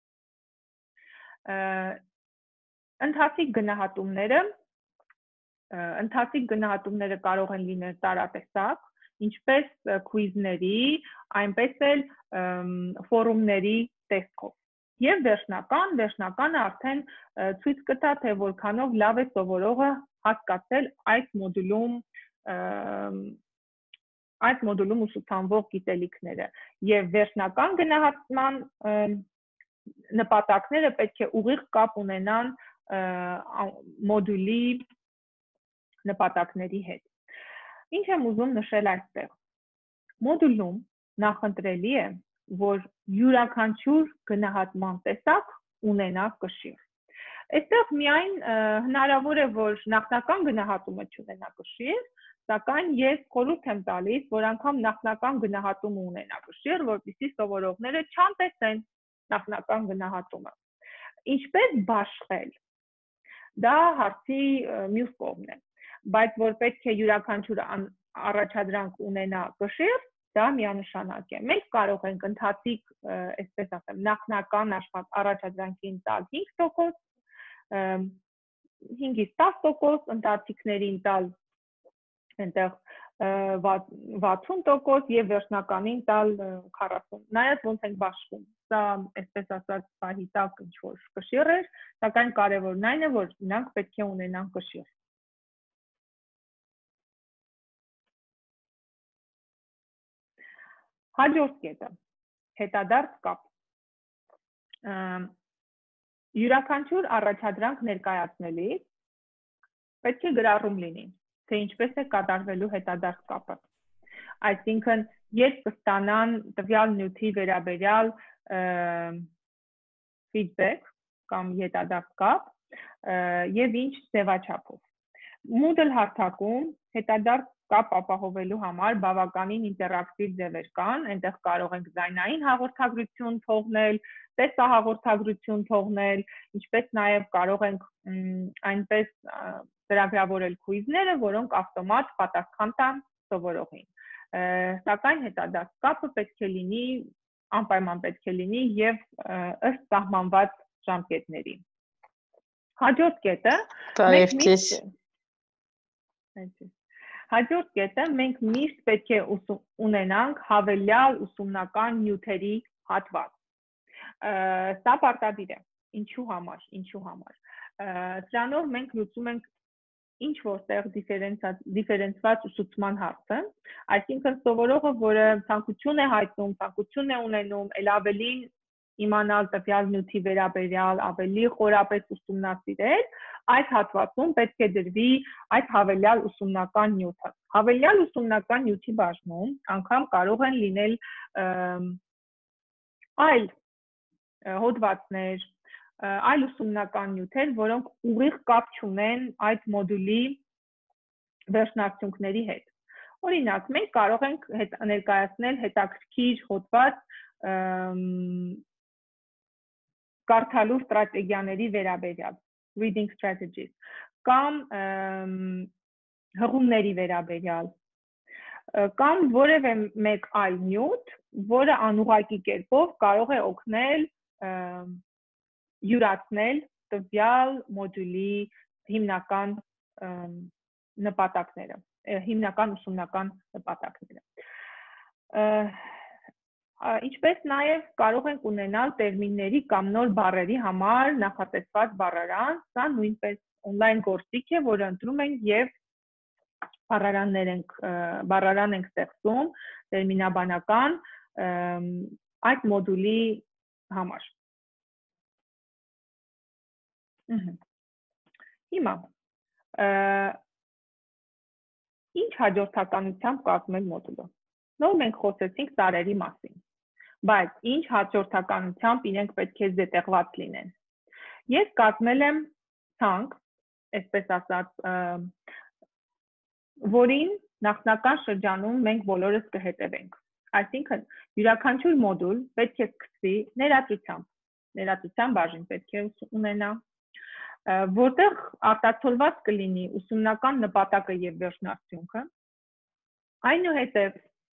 Ընթացիկ գնահատումները Ընթացիկ գնահատումները կարող են լինել տարատեսակ, ինչպես քվիզների, այնպես էլ ֆորումների տեսքով։ Եվ վերջնական, վերջնականը արդեն ցույց կտա, թե որքանով լավ է սովորողը հասկացել այդ մոդուլում այդ մոդուլում ուսուցանվող գիտելիքները։ Եվ վերջնական գնահատման նպատակները պետք է ուղիղ կապ ունենան մոդուլի նպատակների հետ։ Ինչ եմ ուզում նշել այստեղ։ Մոդուլում նախընտրելի է, որ յուրաքանչյուր գնահատման տեսակ ունենա կշիռ։ Այստեղ միայն հնարավոր է, որ նախնական գնահատումը չունենա կշիռ, սակայն ես խորհուրդ եմ տալիս, որ անգամ նախնական գնահատումը ունենա կշիռ, որպեսզի սովորողները չանտեսեն նախնական գնահատումը։ Ինչպես բաշխել։ Դա հարցի մյուս կողմն է, բայց որ պետք է յուրաքանչյուր առաջադրանք ունենա կշիռ, դա միանշանակ է։ Մենք կարող ենք ընթացիկ, այսպես ասեմ, նախնական առաջադրանքին տալ հինգ տոկոս, հինգից տաս տոկոս, ընթացիկներին տալ այնտեղ վաթսուն տոկոս եւ վերջնականին տալ քառասուն։ Նայած ոնց ենք բաշխում։ Սա, այսպես ասած, պահի տակ ինչ որ կշիռ էր, սակայն կարևորն այն է, որ նրանք պետք է ունենան կշիռ։ Հաջորդ կետը, հետադարձ կապ։ Յուրաքանչյուր առաջադրանք ներկայացնելիս պետք է գրառում լինի, թե ինչպես է կատարվելու հետադարձ կապը։ Այսինքն, երբ կստանան տվյալ նյութի վերաբերյալ feedback կամ հետադարձ կապ եւ ինչ ձևաչափով։ Moodle հարթակում հետադարձ կապ ապահովելու համար բավականին ինտերակտիվ ձևեր կան, այնտեղ կարող ենք ձայնային հաղորդագրություն թողնել, տեսահաղորդագրություն թողնել, ինչպես նաև կարող ենք այնպես ծրագրավորել քույզները, որոնք ավտոմատ պատասխան տան սովորողին։ Սակայն հետադարձ կապը պետք է լինի, անպայման պետք է լինի եւ ըստ սահմանված ժամկետների։ Հաջորդ կետը Հաջորդ կետը մենք միշտ պետք է ունենանք հավելյալ ուսումնական նյութերի հատված։ Սա պարտադիր է։ Ինչու համար, ինչու համար։ Սրանով մենք լուծում ենք ինչ որտեղ դիֆերենցված ուսուցման հարցը, այսինքն սովորողը, որը ցանկություն է հայտնում, ցանկություն է ունենում, ել ավելին իմանալ տվյալ նյութի վերաբերյալ, ավելի խորապես ուսումնասիրել, այս հատվածում պետք է դրվի այդ հավելյալ ուսումնական նյութը։ Հավելյալ ուսումնական նյութի բաժնում անգամ կարող են լինել այլ հոդվածներ, այլ ուսումնական նյութեր, որոնք ուղիղ կապ չունեն այդ մոդուլի վերջնարդյունքների հետ։ Օրինակ, մենք կարող ենք ներկայացնել հետաքրքիր հոդված կարդալու ստրատեգիաների վերաբերյալ, reading strategies, կամ հղումների վերաբերյալ, կամ որևէ մեկ այլ նյութ, որը անուղղակի կերպով կարող է օգնել յուրացնել տվյալ մոդուլի հիմնական նպատակները, հիմնական ուսումնական նպատակները։ Ինչպես նաև կարող ենք ունենալ տերմինների կամ նոր բառերի համար նախատեսված բառարան, սա նույնպես on-line գործիք է, որը ընտրում ենք եւ բառարաններ ենք, բառարան ենք ստեղծում տերմինաբանական այդ մոդուլի համար։ Հիմա ինչ հաջորդականությամբ կազմել մոդուլը։ Նոր մենք խոսեցինք տարերի մասին, բայց ինչ հաջորդականությամբ իրենք պետք է զետեղված լինեն։ Ես կազմել եմ ցանկ, այսպես ասած, որին նախնական շրջանում մենք բոլորս կհետևենք։ Այսինքն, յուրաքանչյուր մոդուլ պետք է սկսվի ներածությամբ, ներածության բաժին պետք է ունենա, որտեղ արտացոլված կլինի ուսումնական նպատակը եւ վերջնարդյունքը, այնուհետև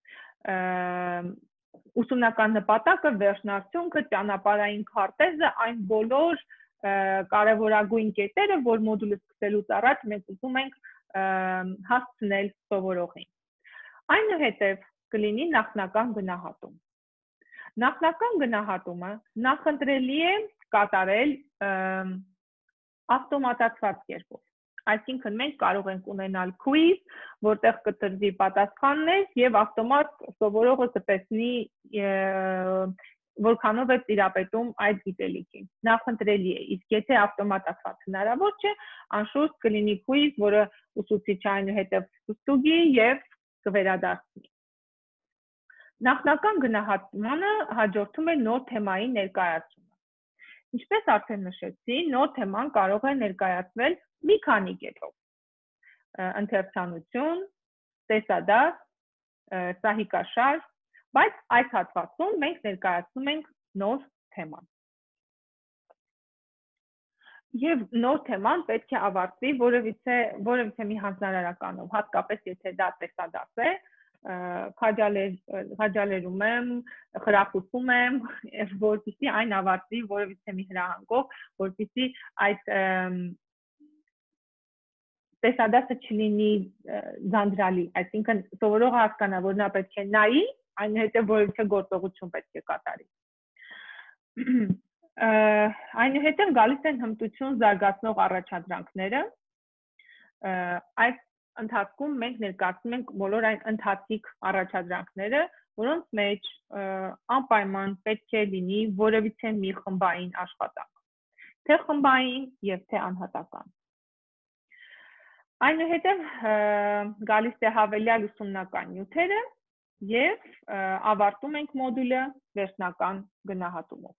ուսումնական նպատակը, վերջնարդյունքը, ճանապարհային քարտեզը, այն բոլոր կարևորագույն կետերը, որ մոդուլը սկսելուց առաջ մենք ուզում ենք հասցնել սովորողին։ Այնուհետև կլինի նախնական գնահատում։ Նախնական գնահատումը նախընտրելի է կատարել ավտոմատացված կերպով։ Այսինքն մենք կարող ենք ունենալ quiz, որտեղ կտրվի պատասխաններ եւ ավտոմատ սովորողը կտեսնի որքանով է տիրապետում այդ գիտելիքին։ Նախընտրելի է, իսկ եթե ավտոմատացված հնարավոր չէ, անշուշտ կլինի quiz, որը ուսուցիչը այնուհետև կստուգի եւ կվերադարձնի։ Նախնական գնահատմանը հաջորդում է նոր թեմայի ներկայացումը։ Ինչպես արդեն նշեցի, նոր թեման կարող է ներկայացվել մի քանի կետով։ Ընթերցանություն, տեսադար, սահիկաշար, բայց այս հատվածում մենք ներկայացնում ենք նոր թեման։ Եվ նոր թեման պետք է ավարտվի որևիցե որևիցե մի հանձնարարականով, հատկապես եթե դա տեսադարձ է, քաջալերում եմ, խրախուսում եմ, որպեսզի այն ավարտվի որևիցե մի հրահանգով, որպեսզի այդ տեսադարձը չլինի ձանձրալի, այսինքն սովորողը հասկանա, որ նա պետք է նայի, այնուհետև որևիցե գործողություն պետք է կատարի։ Այնուհետև գալիս են հմտություն զարգացնող առաջադրանքները, այս ընթացքում մենք ներկայացնում ենք բոլոր այն ընթացիկ առաջադրանքները, որոնց մեջ անպայման պետք է լինի որևիցե մի խմբային աշխատանք, թե խմբային և թե անհատական։ Այնուհետև գալիս է հավելյալ ուսումնական նյութերը և ավարտում ենք մոդուլը վերջնական գնահատումով։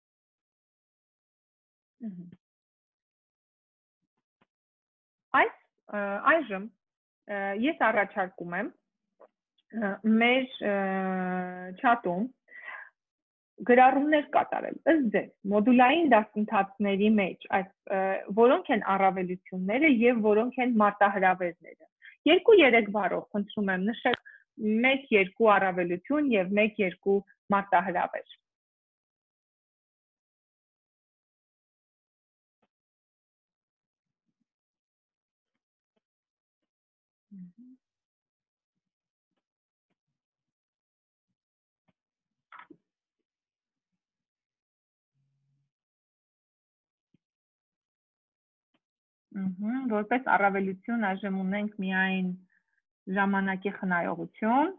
Այս այժմ ես առաջարկում եմ մեր չաթում գրառումներ կատարել, ըստ ձեզ, մոդուլային դասընթացների մեջ, որոնք են առավելությունները և որոնք են մարտահրավերները։ Երկու-երեք բառով խնդրում եմ նշեք մեկ-երկու առավելություն և մեկ-երկու մարտահրավեր։ Որպես առավելություն այժմ ունենք միայն ժամանակի խնայողություն։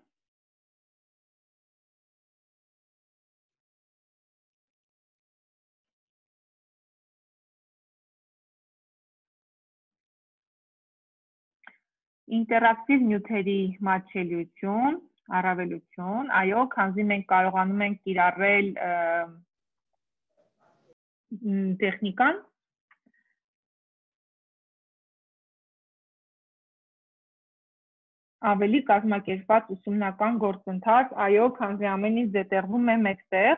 Ինտերակտիվ նյութերի մատչելիություն, առավելություն, այո, քանզի մենք կարողանում ենք կիրառել տեխնիկան, ավելի կազմակերպված ուսումնական գործընթաց, այո, քանզի ամեն ինչ զետեղվում է մեկտեղ։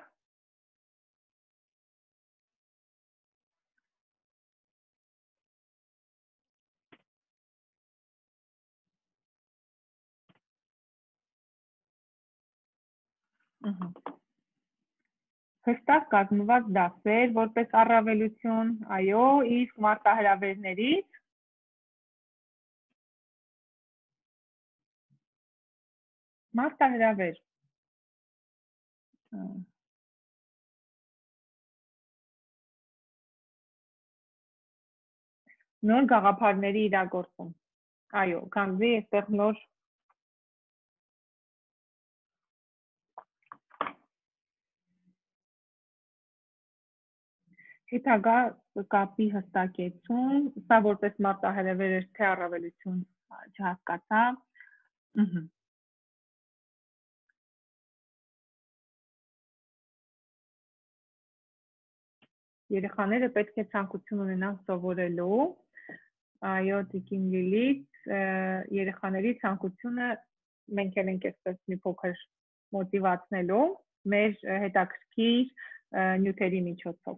Հստակ կազմված դասեր, որպես առավելություն, այո, իսկ մարտահրավերներից մարտահրավեր։ Նոր գաղափարների իրագործում, այո, քանզի այստեղ նոր հետագա կապի հստակեցում, սա որպես մարտահրավեր էր, թե առավելություն չհասկացա։ Երեխաները պետք է ցանկություն ունենան սովորելու, այո, Տիկին Լիլիթ, երեխաների ցանկությունը մենք էլ ենք այսպես մի փոքր մոտիվացնելու մեր հետաքրքիր նյութերի միջոցով։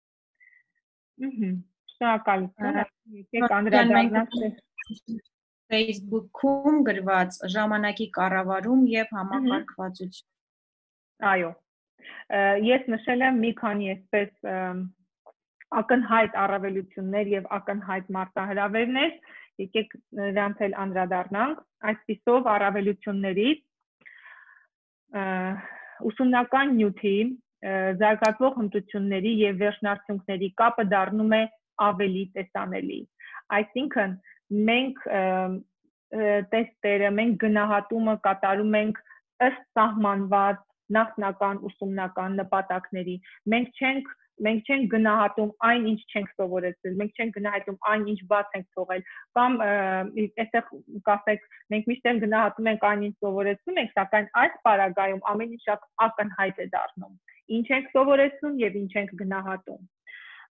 Շնորհակալություն, եկեք անդրադառնանք Facebook-ում գրված ժամանակի կառավարում և համակարգվածություն։ Այո, ես նշել եմ մի քանի այսպես ակնհայտ առավելություններ և ակնհայտ մարտահրավերներ, եկեք նրանց էլ անդրադառնանք, այսպիսով առավելություններից ուսումնական նյութի, զարգացվող հմտությունների և վերջնարդյունքների կապը դառնում է ավելի տեսանելի։ Այսինքն, մենք տեստերը, մենք գնահատումը կատարում ենք ըստ սահմանված նախնական ուսումնական նպատակների։ Մենք չենք մենք չենք գնահատում այն, ինչ չենք սովորեցրել, մենք չենք գնահատում այն, ինչ բաց ենք թողել, կամ այստեղ կասեք, մենք միշտ էլ գնահատում ենք այն, ինչ սովորեցնում ենք, սակայն այս պարագայում ամեն ինչ ակնհայտ է դառնում։ Ինչ ենք սովորեցնում և ինչ ենք գնահատում։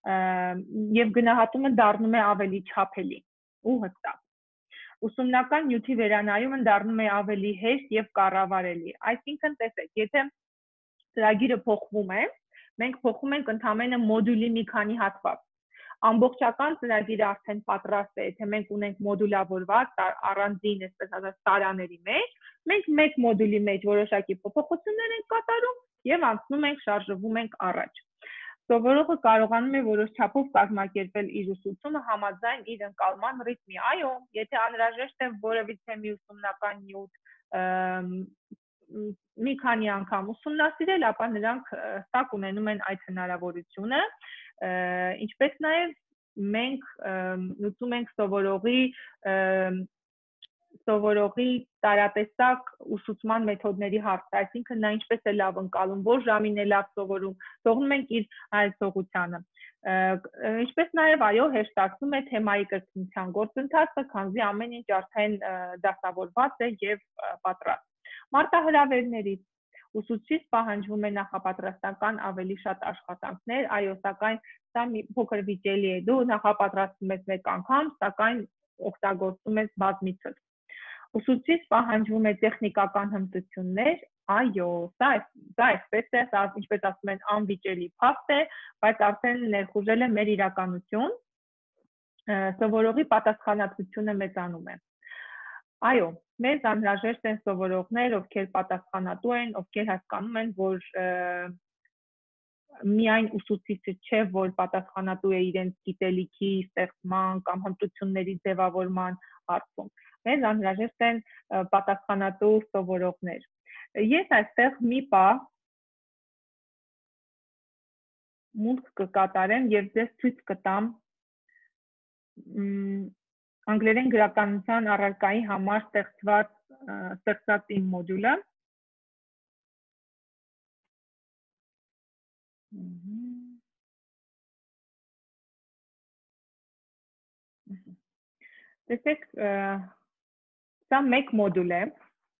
եւ գնահատումը դառնում է ավելի չափելի ու հստակ։ Ուսումնական նյութի վերանայումը դառնում է ավելի հեշտ եւ կառավարելի։ Այսինքն, տեսեք, եթե ծրագիրը փոխվում է, մենք փոխում ենք ընդհանրապես մոդուլի մի քանի հատված։ Ամբողջական ծրագիրը արդեն պատրաստ է, եթե մենք ունենք մոդուլավորված առանձին, այսպես ասած, տարաների մեջ, մենք մեկ մոդուլի մեջ որոշակի փոփոխություններ ենք կատարում եւ անցնում ենք, շարժվում ենք առաջ։ Սովորողը կարողանում է որոշ չափով կազմակերպել իր ուսուցումը համաձայն իր ընկալման ռիթմի։ Այո, եթե անհրաժեշտ է որևիցե մի ուսումնական նյութ մի քանի անգամ ուսումնասիրել, ապա նրանք հստակ ունենում են այդ հնարավորությունը, ինչպես նաև մենք լուծում ենք սովորողի սովորողի տարատեսակ ուսուցման մեթոդների հարցը, այսինքն նա ինչպես է լավ ընկալում, որ ժամին է լավ սովորում, թողնում ենք իր հայեցողությանը։ Ինչպես նաև այո, հեշտացնում է թեմայի կրկնության գործընթացը, քանզի ամեն ինչ արդեն դասավորված է եւ պատրաստ։ Մարտահրավերներից ուսուցիչ պահանջվում է նախապատրաստական ավելի շատ աշխատանքներ, այո, սակայն սա մի փոքր վիճելի է, դու նախապատրաստում ես մեկ անգամ, սակայն օգտագործում ես բազմիցս։ Ուսուցիչ պահանջվում է տեխնիկական հմտություններ, այո, սա դա այսպես է, սա ինչպես ասում են, անվիճելի փաստ է, բայց արդեն ներխուժել է մեր իրականություն, սովորողի պատասխանատվությունը մեծանում է։ Այո, մեզ անհրաժեշտ են սովորողներ, ովքեր պատասխանատու են, ովքեր հասկանում են, որ միայն ուսուցիչը չէ, որ պատասխանատու է իրենց գիտելիքի ստեղծման կամ հմտությունների ձևավորման հարցում։ Մեզ անհրաժեշտ են պատասխանատու սովորողներ։ Ես այստեղ մի պահ մուտք կկատարեմ եւ ձեզ ցույց կտամ անգլերեն գրականության առարկայի համար ստեղծված ստեղծած իմ մոդուլը։ Տեսեք, սա մեկ մոդուլ է։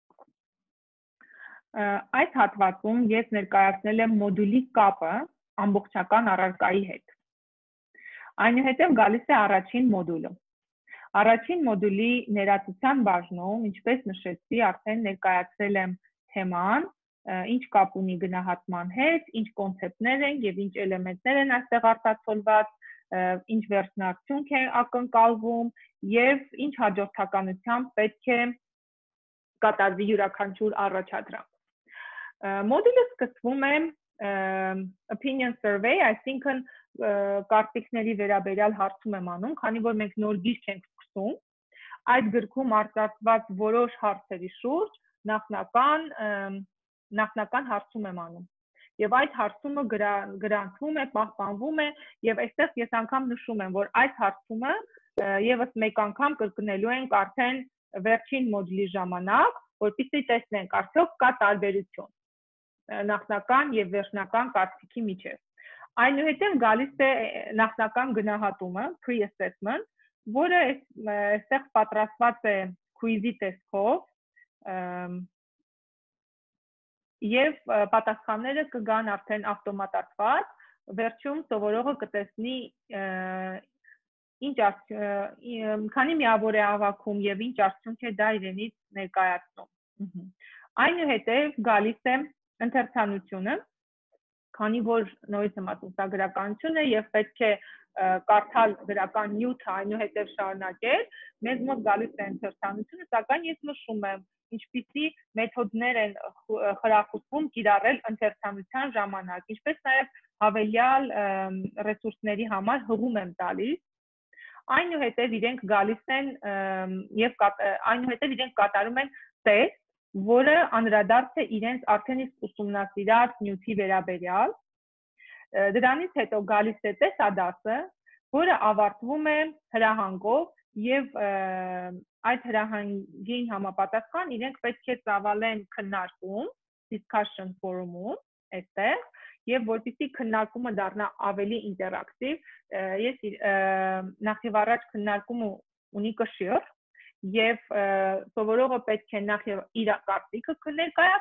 Այս հատվածում ես ներկայացնել եմ մոդուլի կապը ամբողջական առարկայի հետ։ Այնուհետև գալիս է առաջին մոդուլը։ Առաջին մոդուլի ներածության բաժնում, ինչպես նշեցի, արդեն ներկայացրել եմ թեման, ինչ կապ ունի գնահատման հետ, ինչ կոնցեպտներ են եւ ինչ էլեմենտներ են այստեղ արտացոլված, ինչ վերջնարդյունք է ակնկալվում եւ ինչ հաջորդականությամբ պետք է կատարվի յուրաքանչյուր առաջադրանք։ Մոդուլը սկսվում է opinion survey, այսինքն կարծիքների վերաբերյալ հարցում եմ անում, քանի որ մենք նոր գիրք ենք սկսում, այդ գրքում արտացված որոշ հարցերի շուրջ նախնական նախնական հարցում եմ անում։ Եվ այդ հարցումը գրանցվում է, պահպանվում է, եւ այստեղ ես անգամ նշում եմ, որ այդ հարցումը եւս մեկ անգամ կրկնելու ենք արդեն վերջին մոդուլի ժամանակ, որպեսզի տեսնենք արդյոք կա տարբերություն նախնական եւ վերջնական կարծիքի միջեւ։ Այնուհետև գալիս է նախնական գնահատումը, pre-assessment, որը այստեղ պատրաստված է quiz-ի տեսքով, եւ պատասխանները կգան արդեն ավտոմատացված, վերջում սովորողը կտեսնի ինչ քանի միավոր է հավաքում եւ ինչ արդյունք է դա իրենից ներկայացնում։ Այնուհետև գալիս է ընթերցանությունը, քանի որ նորից եմ ասում, սա գրականություն է եւ պետք է կարդալ գրական նյութը, այնուհետև շարունակել, մեզ մոտ գալիս է ընթերցանությունը, սակայն ես նշում եմ, ինչպիսի մեթոդներ են խրախուսվում կիրառել ընթերցանության ժամանակ, ինչպես նաև հավելյալ ռեսուրսների համար հղում եմ տալիս, այնուհետև իրենք գալիս են եւ այնուհետև իրենք կատարում են տեստ, որը անդրադարձ է իրենց արդեն իսկ ուսումնասիրած նյութի վերաբերյալ։ Դրանից հետո գալիս է տեսադասը, որը ավարտվում է հրահանգով եւ այդ հրահանգին համապատասխան իրենք պետք է ծավալեն քննարկում, discussion forum-ում, այստեղ, եւ որպեսզի քննարկումը դառնա ավելի ինտերակտիվ, ես նախ եւ առաջ քննարկումը ունի կշիռ եւ սովորողը պետք է նախ եւ իր կարծիքը ներկայացնի,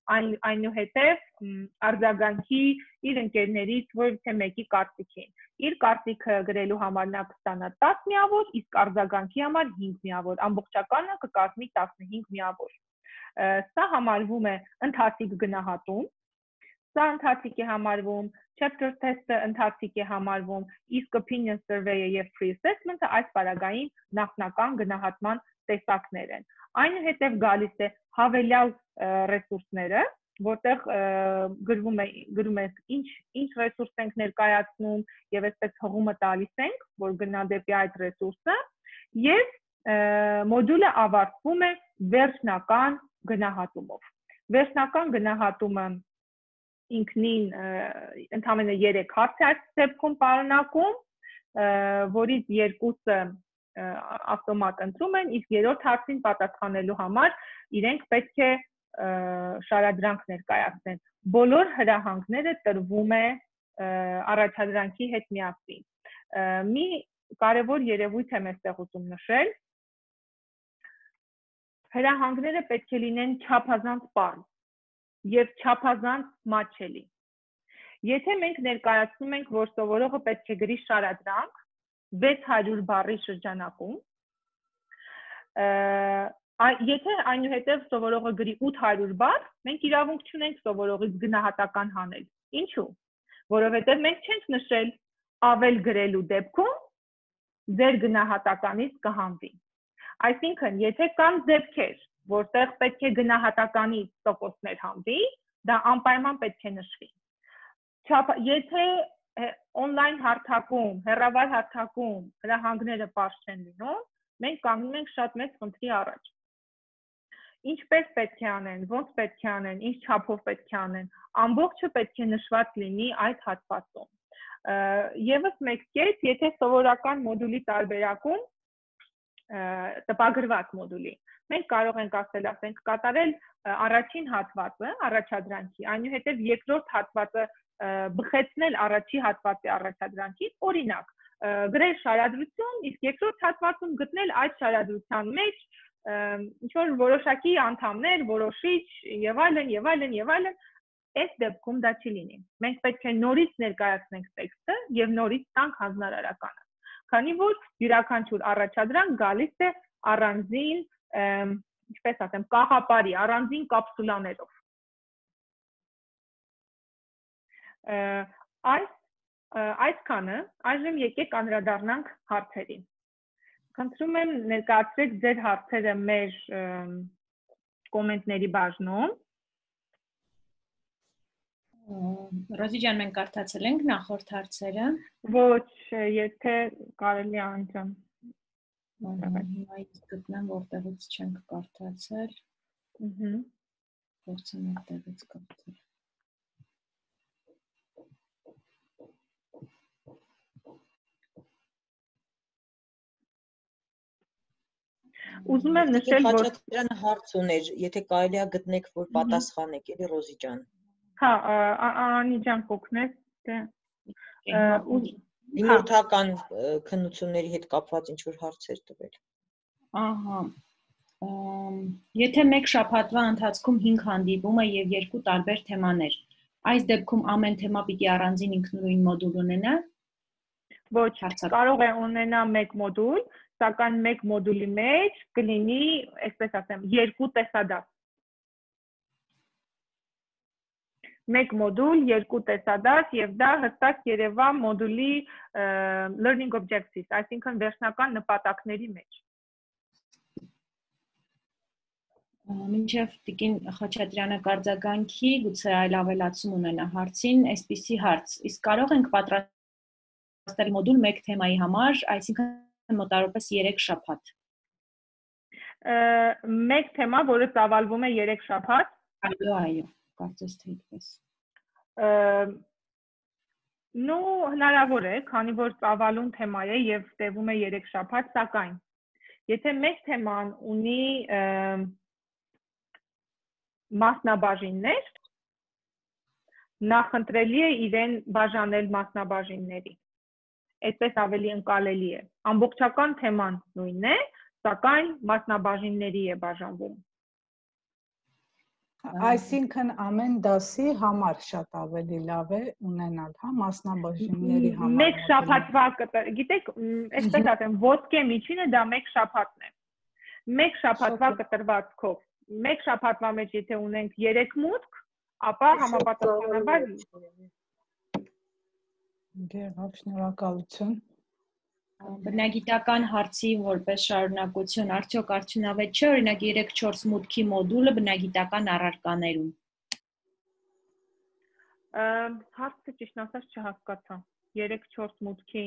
այնուհետև արձագանքի իր ընկերներից որևէ մեկի կարծիքին։ Իր կարծիքը գրելու համար նա կստանա տասը միավոր, իսկ արձագանքի համար հինգ միավոր, ամբողջականը կկազմի տասնհինգ միավոր։ Սա համարվում է ընթացիկ գնահատում, սա ընթացիկ է համարվում, chapter test-ը ընթացիկ է համարվում, իսկ opinion survey-ը եւ pre-assessment-ը այս պարագային նախնական գնահատման տեսակներ են։ Այնուհետև գալիս է հավելյալ ռեսուրսները, որտեղ գրվում է գրում է ինչ ինչ ռեսուրս ենք ներկայացնում եւ այսպես հղումը տալիս ենք, որ գնա դեպի այդ ռեսուրսը, եւ մոդուլը ավարտվում է վերջնական գնահատումով։ Վերջնական գնահատումը ինքնին ընդամենը երեք հարց է այս դեպքում պարունակում, որից երկուսը ավտոմատ ընտրում են, իսկ երրորդ հարցին պատասխանելու համար իրենք պետք է շարադրանք ներկայացնեն։ Բոլոր հրահանգները տրվում է առաջադրանքի հետ միասին։ Մի կարևոր երևույթ եմ այստեղ ուզում նշել։ Հրահանգները պետք է լինեն չափազանց պարզ եւ չափազանց մատչելի։ Եթե մենք ներկայացնում ենք, որ սովորողը պետք է գրի շարադրանք վեց հարյուր բառի շրջանակում, եթե այնուհետև սովորողը գրի ութ հարյուր բառ, մենք իրավունք չունենք սովորողից գնահատական հանել։ Ինչու՞։ Որովհետև մենք չենք նշել ավել գրելու դեպքում ձեր գնահատականից կհանվի։ Այսինքն, եթե կան դեպքեր, որտեղ պետք է գնահատականից տոկոսներ հանվի, դա անպայման պետք է նշվի։ Եթե on-line հարթակում, հեռավար հարթակում հրահանգները պարզ չեն լինում, մենք կանգնում ենք շատ մեծ խնդրի առաջ։ Ինչպես պետք է անեն, ոնց պետք է անեն, ինչ չափով պետք է անեն, ամբողջը պետք է նշված լինի այդ հատվածում։ Եվս մեկ կետ, եթե սովորական մոդուլի տարբերակում տպագրված մոդուլի, մենք կարող ենք ասել, ասենք, կատարել առաջին հատվածը, առաջադրանքի, այնուհետև երկրորդ հատվածը բխեցնել առաջի հատվածի առաջադրանքից, օրինակ, գրել շարադրություն, իսկ երկրորդ հատվածում գտնել այդ շարադրության մեջ ինչ-որ որոշակի անդամներ, որոշիչ եւ այլն, եւ այլն, եւ այլն, այս դեպքում դա չի լինի։ Մենք պետք է նորից ներկայացնենք տեքստը եւ նորից տանք հանձնարարականը։ Քանի որ յուրաքանչյուր առաջադրանք գալիս է առանձին, ինչպես ասեմ, կաղապարի, առանձին կապսուլաներով։ Այս այսքանը, այժմ եկեք անդրադառնանք հարցերին։ Խնդրում եմ ներկայացրեք ձեր հարցերը մեր կոմենտների բաժնում։ Ռոզի ջան, մենք կարդացել ենք նախորդ հարցերը։ Ոչ, եթե կարելի է անջան։ Հիմա ինձ գտնեմ, որտեղից չենք կարդացել։ Ահա։ Փորձեմ այդտեղից կարդալ։ Ուզում եմ նշել, որ Խաչատրյանը հարց ուներ, եթե կարելի է գտնեք, որ պատասխանեք, էլի Ռոզի ջան։ Հա, Անի ջան կօգնես, թե դիմորդական քննությունների հետ կապված ինչ-որ հարցեր տվել։ Ահա։ Եթե մեկ շաբաթվա ընթացքում հինգ հանդիպում է եւ երկու տարբեր թեմաներ, այս դեպքում ամեն թեմա պիտի առանձին ինքնուրույն մոդուլ ունենա։ Ոչ, կարող է ունենա մեկ մոդուլ, սակայն մեկ մոդուլի մեջ կլինի, այսպես ասեմ, երկու տեսադաս։ Մեկ մոդուլ, երկու տեսադաս եւ դա հստակ երևա մոդուլի learning objectives, այսինքն վերջնական նպատակների մեջ։ Մինչև Տիկին Խաչատրյանը կարձագանքի, գուցե այլ ավելացում ունենա հարցին, այսպիսի հարց, իսկ կարող ենք պատրաստել մոդուլ մեկ թեմայի համար, այսինքն մոտավորապես երեք շաբաթ։ Մեկ թեմա, որը ծավալվում է երեք շաբաթ։ Այո, այո, կարծես թե այդպես։ Նու հնարավոր է, քանի որ ծավալուն թեմա է եւ տևում է երեք շաբաթ, սակայն եթե մեկ թեման ունի մասնաբաժիններ, նախընտրելի է իրեն բաժանել մասնաբաժինների։ Այդպես ավելի ընկալելի է։ Ամբողջական թեման նույնն է, սակայն մասնաբաժինների է բաժանվում։ Այսինքն ամեն դասի համար շատ ավելի լավ է ունենալ, հա, մասնաբաժինների համար։ Մեկ շաբաթվա կտր, գիտեք, այսպես ասեմ, ոսկե միջինը դա մեկ շաբաթն է։ Մեկ շաբաթվա կտրվածքով, մեկ շաբաթվա մեջ եթե ունենք երեք մուտք, ապա համապատասխանաբար Գերհավ, շնորհակալություն։ Բնագիտական հարցի որպես շարունակություն, արդյոք արդյունավետ չէ օրինակ երեք չորս մուտքի մոդուլը բնագիտական առարկաներում։ Հարցը ճիշտ ասած չհասկացա։ երեք չորս մուտքի։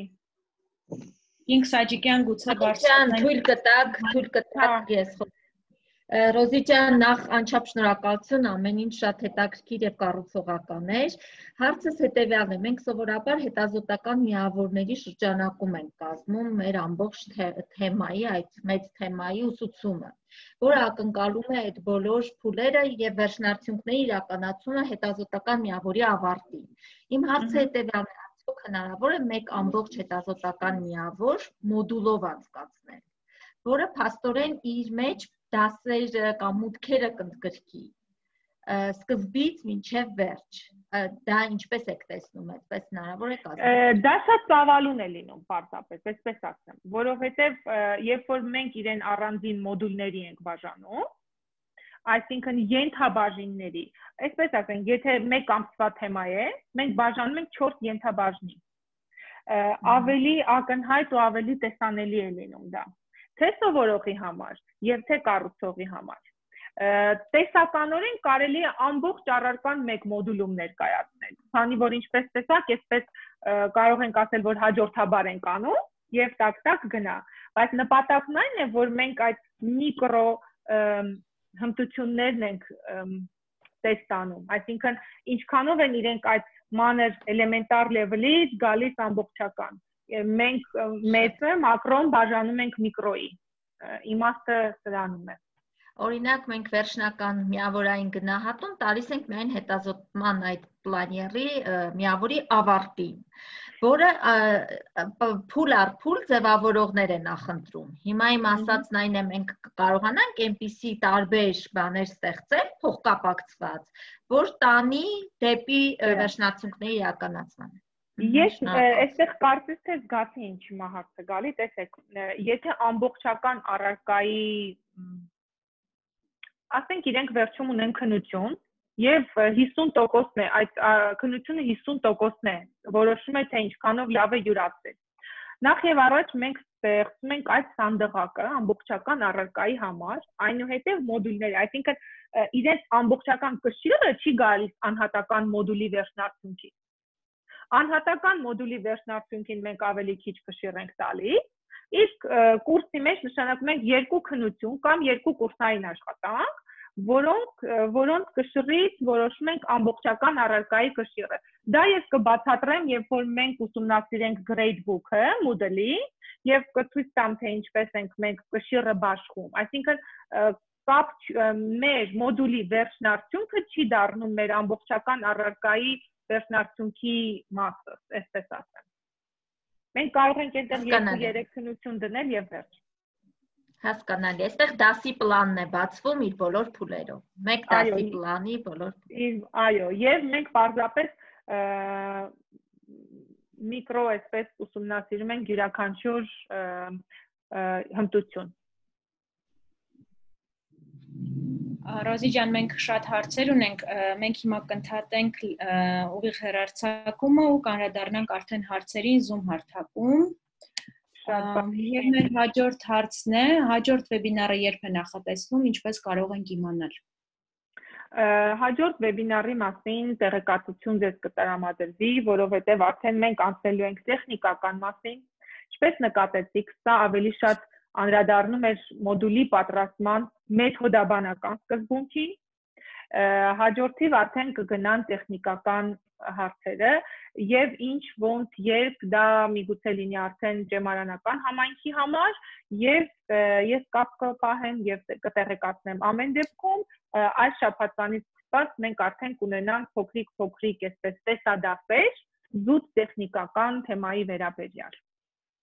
Ինքս Աջիկյան գուցե բարձրացնեմ։ Թույլ կտակ, թույլ կտակ ես խոսում։ Ռոզի ջան, նախ անչափ շնորհակալություն, ամեն ինչ շատ հետաքրքիր եւ կառուցողական էր։ Հարցս հետեւյալն է. մենք սովորաբար հետազոտական միավորների շրջանակում ենք կազմում մեր ամբողջ թեմայի, այդ մեծ թեմայի ուսուցումը, որը ակնկալում է այդ բոլոր փուլերը եւ վերջնարդյունքների իրականացումը հետազոտական միավորի ավարտին։ Իմ հարցը հետեւյալն է. արդյոք հնարավոր է մեկ ամբողջ հետազոտական միավոր մոդուլով անցկացնել, որը փաստորեն իր մեջ դասեր կամ մուտքերը կընդգրկի սկզբից մինչև վերջ։ Դա ինչպես եք տեսնում, այդպես հնարավոր է կազմել։ Դա շատ ծավալուն է լինում պարզապես, այսպես ասեմ, որովհետև երբ որ մենք իրեն առանձին մոդուլների ենք բաժանում, այսինքն ենթաբաժինների, այսպես ասենք, եթե մեկ ամսվա թեմա է, մենք բաժանում ենք չորս ենթաբաժնի։ Ավելի ակնհայտ ու ավելի տեսանելի է լինում դա։ Թե սովորողի համար եւ թե կառուցողի համար։ Տեսականորեն կարելի է ամբողջ առարկան մեկ մոդուլում ներկայացնել, քանի որ ինչպես տեսակ, այսպես կարող ենք ասել, որ հաջորդաբար ենք անում եւ տակ-տակ գնա, բայց նպատակն այն է, որ մենք այդ միկրո հմտություններն ենք տեստանում, այսինքն ինչքանով են իրենք այդ մանր էլեմենտար լեվլից գալիս ամբողջական։ Մենք մեծը մակրոն բաժանում ենք միկրոյի, իմաստը սրանում է։ Օրինակ մենք վերջնական միավորային գնահատում տալիս ենք միայն հետազոտման այդ պլաների միավորի ավարտին, որը փուլ առ փուլ ձևավորողներ են նախընտրում։ Հիմա իմ ասածն այն է, մենք կարողանանք այնպիսի տարբեր բաներ ստեղծել, փոխկապակցված, որ տանի դեպի վերջնարդյունքների իրականացմանը։ Ես այստեղ կարծես թե զգացի ինչ հիմա հարցը գալի, տեսեք, եթե ամբողջական առարկայի ասենք իրենք վերջում ունեն քննություն եւ հիսուն տոկոսն է, այդ քննությունը հիսուն տոկոսն է, որոշում է թե ինչքանով լավ է յուրացել։ Նախ եւ առաջ մենք ստեղծում ենք այդ սանդղակը ամբողջական առարկայի համար, այնուհետեւ մոդուլների, այսինքն իրենց ամբողջական կշիռը չի գալիս անհատական մոդուլի վերջնարդյունքից։ Անհատական մոդուլի վերջնարդյունքին մենք ավելի քիչ կշիռ ենք տալիս, իսկ կուրսի մեջ նշանակում ենք երկու քննություն կամ երկու կուրսային աշխատանք, որոնք որոնց կշռից որոշում ենք ամբողջական առարկայի կշիռը։ Դա ես կբացատրեմ, երբ որ մենք ուսումնասիրենք Gradebook-ը Moodle-ի եւ կցույց տամ, թե ինչպես ենք մենք կշիռը բաշխում։ Այսինքն կապ մեր մոդուլի վերջնարդյունքը չի դառնում մեր ամբողջական առարկայի վերջնարդյունքի մասը, այսպես ասեմ։ Մենք կարող ենք այնտեղ երկու-երեք քննություն դնել եւ վերջ։ Հասկանալի, այստեղ դասի պլանն է բացվում իր բոլոր փուլերով։ Մեկ դասի պլանի բոլոր փուլերով։ Այո, եւ մենք պարզապես միկրո այսպես ուսումնասիրում ենք յուրաքանչյուր հմտություն։ Ռոզի ջան, մենք շատ հարցեր ունենք, մենք հիմա կընդհատենք ուղիղ հեռարձակումը ու կանրադառնանք արդեն հարցերին Zoom հարթակում։ Եվ մեր հաջորդ հարցն է, հաջորդ վեբինարը երբ է նախատեսվում, ինչպես կարող ենք իմանալ։ Հաջորդ վեբինարի մասին տեղեկատվություն ձեզ կտրամադրվի, որովհետև արդեն մենք անցնելու ենք տեխնիկական մասին, ինչպես նկատեցիք, սա ավելի շատ անդրադառնում էր մոդուլի պատրաստման մեթոդաբանական սկզբունքին, հաջորդիվ արդեն կգնան տեխնիկական հարցերը եւ ինչ ոնց երբ դա միգուցե լինի արդեն ջեմարանական համայնքի համար եւ ես կապ կպահեմ եւ կտեղեկացնեմ ամեն դեպքում այս շաբաթվանից սկսած մենք արդեն կունենանք փոքրիկ-փոքրիկ այսպես տեսադասեր զուտ տեխնիկական թեմայի վերաբերյալ։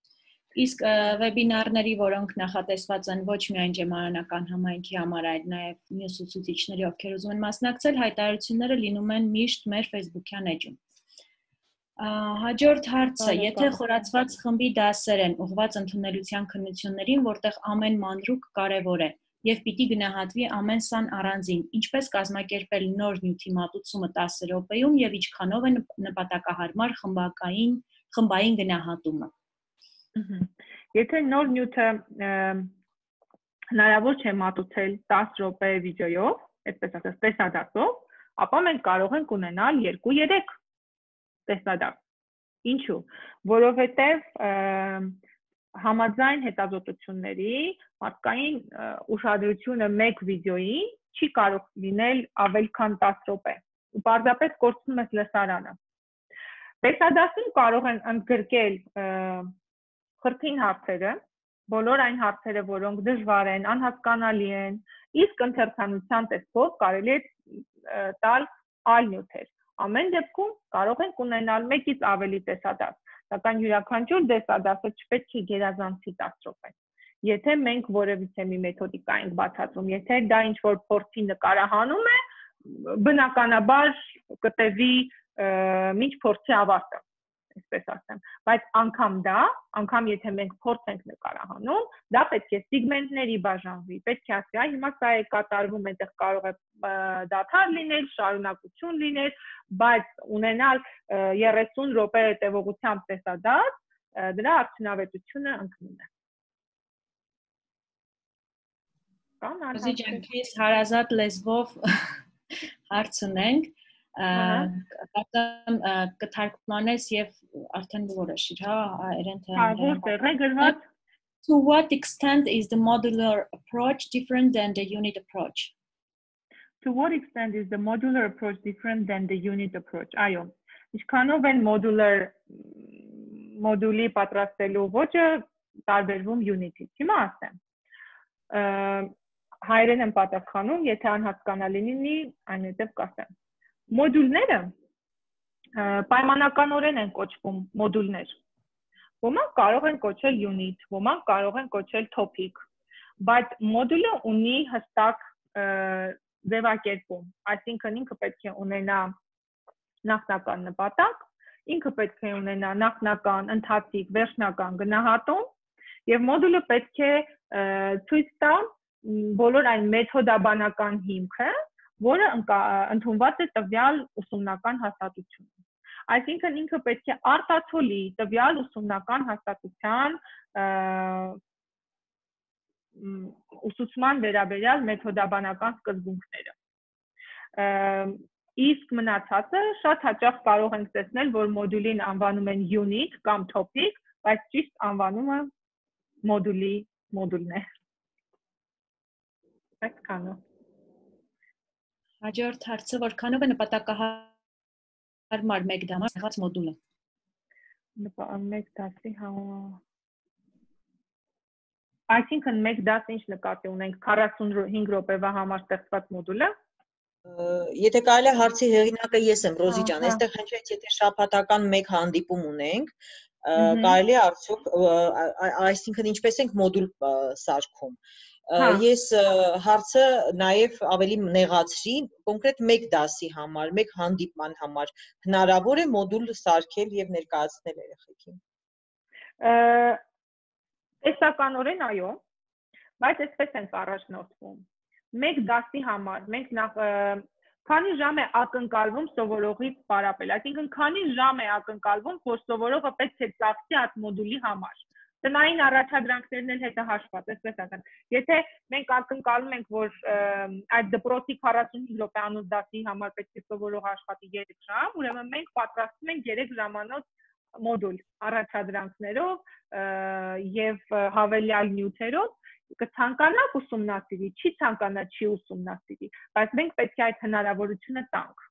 Իսկ վեբինարների, որոնք նախատեսված են ոչ միայն ջեմարանական համայնքի համար, այլ նաև մյուս ուսուցիչների, ովքեր ուզում են մասնակցել, հայտարարությունները լինում են միշտ մեր Facebook-յան էջում։ Հաջորդ հարցը, եթե խորացված խմբի դասեր են ուղղված ընդունելության քննություններին, որտեղ ամեն մանրուք կարևոր է եւ պիտի գնահատվի ամեն սան առանձին, ինչպես կազմակերպել նոր նյութի մատուցումը տասը րոպեում եւ ինչքանով է նպատակահարմար խմբակային խմբային գնահատումը։ Եթե նոր նյութը հնարավոր չէ մատուցել տասը րոպե վիդեոյով, այսպես ասած, տեսադասով, ապա մենք կարող ենք ունենալ երկու երեք տեսադաս։ Ինչու՞։ Որովհետև համաձայն հետազոտությունների մարդկային ուշադրությունը մեկ վիդեոյի չի կարող լինել ավել քան տասը րոպե։ Ու պարզապես կորցնում ես լսարանը։ Տեսադասում կարող են ընդգրկել խրթին հարցերը, բոլոր այն հարցերը, որոնք դժվար են, անհասկանալի են, իսկ ընթերցանության տեսքով կարելի է տալ այլ նյութեր։ Ամեն դեպքում կարող ենք ունենալ մեկից ավելի տեսադաս, սակայն յուրաքանչյուր տեսադասը չպետք է գերազանցի տասը րոպե։ Եթե մենք որևիցե մի մեթոդիկա ենք բացատրում, եթե դա ինչ-որ փորձի նկարահանում է, բնականաբար կտևի մինչ փորձի ավարտը, այսպես ասեմ, բայց անգամ դա, անգամ եթե մենք փորձ ենք նկարահանում, դա պետք է սիգմենտների բաժանվի, պետք է ասի, այ հիմա սա է կատարվում, այնտեղ կարող է դադար լինել, շարունակություն լինել, բայց ունենալ երեսուն րոպե տևողությամբ տեսադաս, դրա արդյունավետությունը ընկնում է։ Ուզի ջան, քեզ հարազատ լեզվով հարց ունենք, կարծեմ կթարգմանես եւ արդեն որոշիր, հա, այրեն թե Հա, որտեղ է գրված? To what extent is the modular approach different than the unit approach? To what extent is the modular approach different than the unit approach? Այո, ինչքանով են modular մոդուլի պատրաստելու ոճը տարբերվում unit-ից։ Հիմա ասեմ։ Հայերեն եմ պատասխանում, եթե անհասկանալի լինի, այնուհետև կասեմ։ Մոդուլները պայմանականորեն են կոչվում մոդուլներ։ Ոմանք կարող են կոչել unit, ոմանք կարող են կոչել topic, բայց մոդուլը ունի հստակ ձևակերպում, այսինքն ինքը պետք է ունենա նախնական նպատակ, ինքը պետք է ունենա նախնական, ընթացիկ, վերջնական գնահատում, եւ մոդուլը պետք է ցույց տա բոլոր այն մեթոդաբանական հիմքը, որը ընդունված է տվյալ ուսումնական հաստատությունում։ Այսինքն ինքը պետք է արտացոլի տվյալ ուսումնական հաստատության ուսուցման վերաբերյալ մեթոդաբանական սկզբունքները։ Իսկ մնացածը շատ հաճախ կարող ենք տեսնել, որ մոդուլին անվանում են unit կամ topic, բայց ճիշտ անվանումը մոդուլի մոդուլն է։ Այսքանը։ Հաջորդ հարցը որքանով է նպատակահարմար մեկ դասի եղած մոդուլը։ Մեկ դասի հա։ Այսինքն մեկ դաս ինչ նկատի ունենք քառասունհինգ րոպեվա համար ստեղծված մոդուլը։ Եթե կարելի է հարցի հեղինակը ես եմ, Ռոզի ջան, այստեղ հնչեց, եթե շաբաթական մեկ հանդիպում ունենք, կարելի է արդյոք, այսինքն ինչպես ենք մոդուլ սարքում։ Ես հարցը նաև ավելի նեղացրի, կոնկրետ մեկ դասի համար, մեկ հանդիպման համար, հնարավոր է մոդուլ սարքել եւ ներկայացնել երեխեքին։ Տեսականորեն այո, բայց այսպես ենք առաջնորդվում։ Մեկ դասի համար մենք նախ քանի ժամ է ակնկալվում սովորողից պարապել, այսինքն քանի ժամ է ակնկալվում, որ սովորողը պետք է ծախսի այդ մոդուլի համար։ Տնային առաջադրանքներն էլ հետը հաշված, այսպես ասեմ։ Եթե մենք ակնկալում ենք, որ այդ դպրոցի քառասունհինգ րոպեանոց դասի համար պետք է սովորողը աշխատի երեք ժամ, ուրեմն մենք պատրաստում ենք երեք ժամանոց մոդուլ առաջադրանքներով եւ հավելյալ նյութերով, կցանկանաք ուսումնասիրի, չի ցանկանա չի ուսումնասիրի, բայց մենք պետք է այդ հնարավորությունը տանք։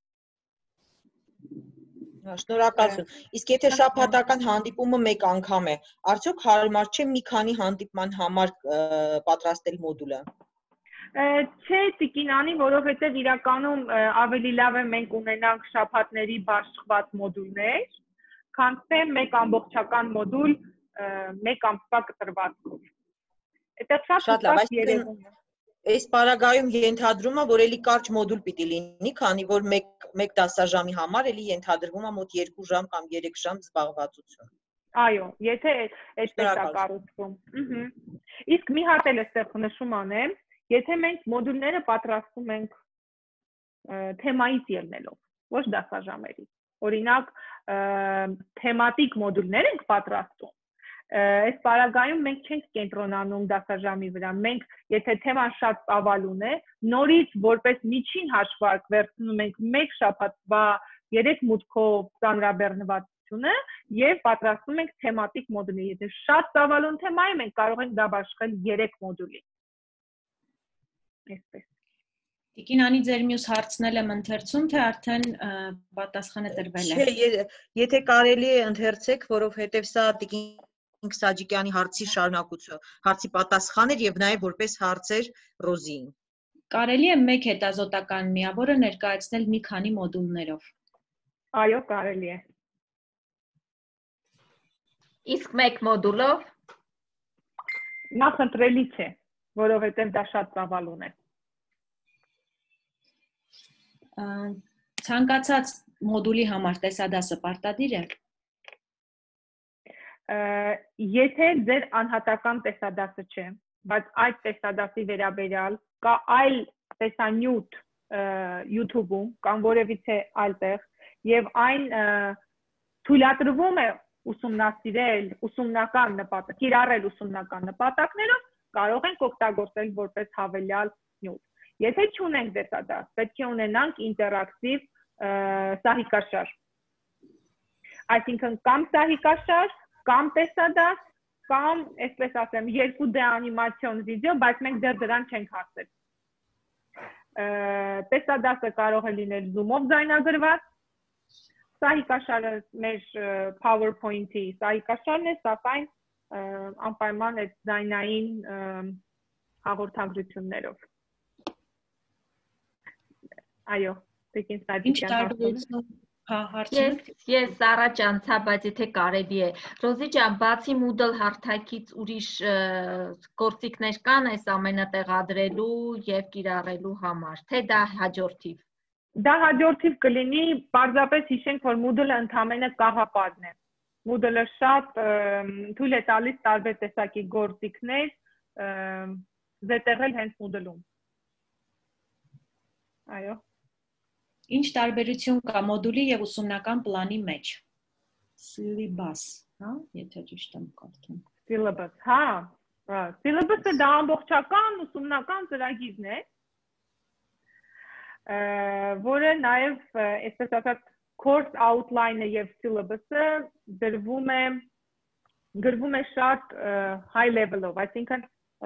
Շնորհակալություն։ Իսկ եթե շաբաթական հանդիպումը մեկ անգամ է, արդյոք հարմար չէ մի քանի հանդիպման համար պատրաստել մոդուլը։ Չէ, Տիկինանի, որովհետև իրականում ավելի լավ է մենք ունենանք շաբաթների բաշխված մոդուլներ, քան թե մեկ ամբողջական մոդուլ մեկ ամսվա կտրվածքով։ Դա շատ Շատ լավ, հստակ երևում է։ Այս պարագայում ենթադրում է, որ էլի կարճ մոդուլ պիտի լինի, քանի որ մեկ դասաժամի համար էլի ենթադրվում է մոտ երկու ժամ կամ երեք ժամ զբաղվածություն։ Այո, եթե այդպես է կառուցվում։ Իսկ մի հատ էլ էստեղ նշում անեմ, եթե մենք մոդուլները պատրաստում ենք թեմայից ելնելով, ոչ դասաժամերի։ Օրինակ, թեմատիկ մոդուլներ ենք պատրաստում, այս պարագայում մենք չենք կենտրոնանում դասաժամի վրա, մենք եթե թեման շատ ծավալուն է, նորից որպես միջին հաշվարկ վերցնում ենք մեկ շաբաթվա երեք մուտքով ծանրաբեռնվածությունը եւ պատրաստում ենք թեմատիկ մոդուլի։ Եթե շատ ծավալուն թեմա է, մենք կարող ենք դա բաշխել երեք մոդուլի։ Այսպես։ Տիկին Անի, ձեր մյուս հարցնել եմ ընթերցում, թե արդեն պատասխանը տրվել է։ Չէ, եթե կարելի է ընթերցեք, որովհետև սա Տիկին Սաջիկյանի հարցի շարունակություն, հարցի պատասխան էր եւ նաեւ որպես հարցեր Ռոզիին։ Կարելի է մեկ հետազոտական միավորը ներկայացնել մի քանի մոդուլներով։ Այո, կարելի է։ Իսկ մեկ մոդուլով նախընտրելի չէ, որովհետեւ դա շատ ծավալուն է։ Ցանկացած մոդուլի համար տեսադասը պարտադիր է։ Եթե ձեր անհատական տեսադասը չէ, բայց այդ տեսադասի վերաբերյալ կա այլ տեսանյութ YouTube-ում կամ որևիցե այլտեղ եւ այն թույլատրվում է ուսումնասիրել ուսումնական նպատակ, կիրառել ուսումնական նպատակներով, կարող ենք օգտագործել որպես հավելյալ նյութ։ Եթե չունենք տեսադաս, պետք է ունենանք ինտերակտիվ սահիկաշար։ Այսինքն կամ սահիկաշար, կամ տեսադաս, կամ, այսպես ասեմ, երկու դե անիմացիոն վիդեո, բայց մենք դեռ դրան չենք հասել։ Տեսադասը կարող է լինել Zoom-ով ձայնագրված, սահիկաշարը մեր PowerPoint-ի սահիկաշարն է, սակայն անպայման այդ ձայնային հաղորդագրություններով։ Այո, Տիկին Սաջիկյան հարցնում։ Ես ես առաջ անցա, բայց եթե կարելի է։ Ռոզի ջան, բացի Moodle հարթակից ուրիշ գործիքներ կան այս ամենը տեղադրելու եւ կիրառելու համար, թե դա հաջորդիվ։ Դա հաջորդիվ կլինի, պարզապես հիշենք, որ Moodle-ը ընդհանրապես կաղապարն է։ Moodle-ը շատ թույլ է տալիս տարբեր տեսակի գործիքներ զետեղել հենց Moodle-ում։ Այո։ Ինչ տարբերություն կա մոդուլի եւ ուսումնական պլանի մեջ։ Syllabus, հա, եթե ճիշտ եմ կարդում։ Syllabus, հա։ Syllabus-ը դա ամբողջական ուսումնական ծրագիրն է, որը նաեւ, այսպես ասած, course outline-ը եւ syllabus-ը դրվում է գրվում է շատ high level-ով, այսինքն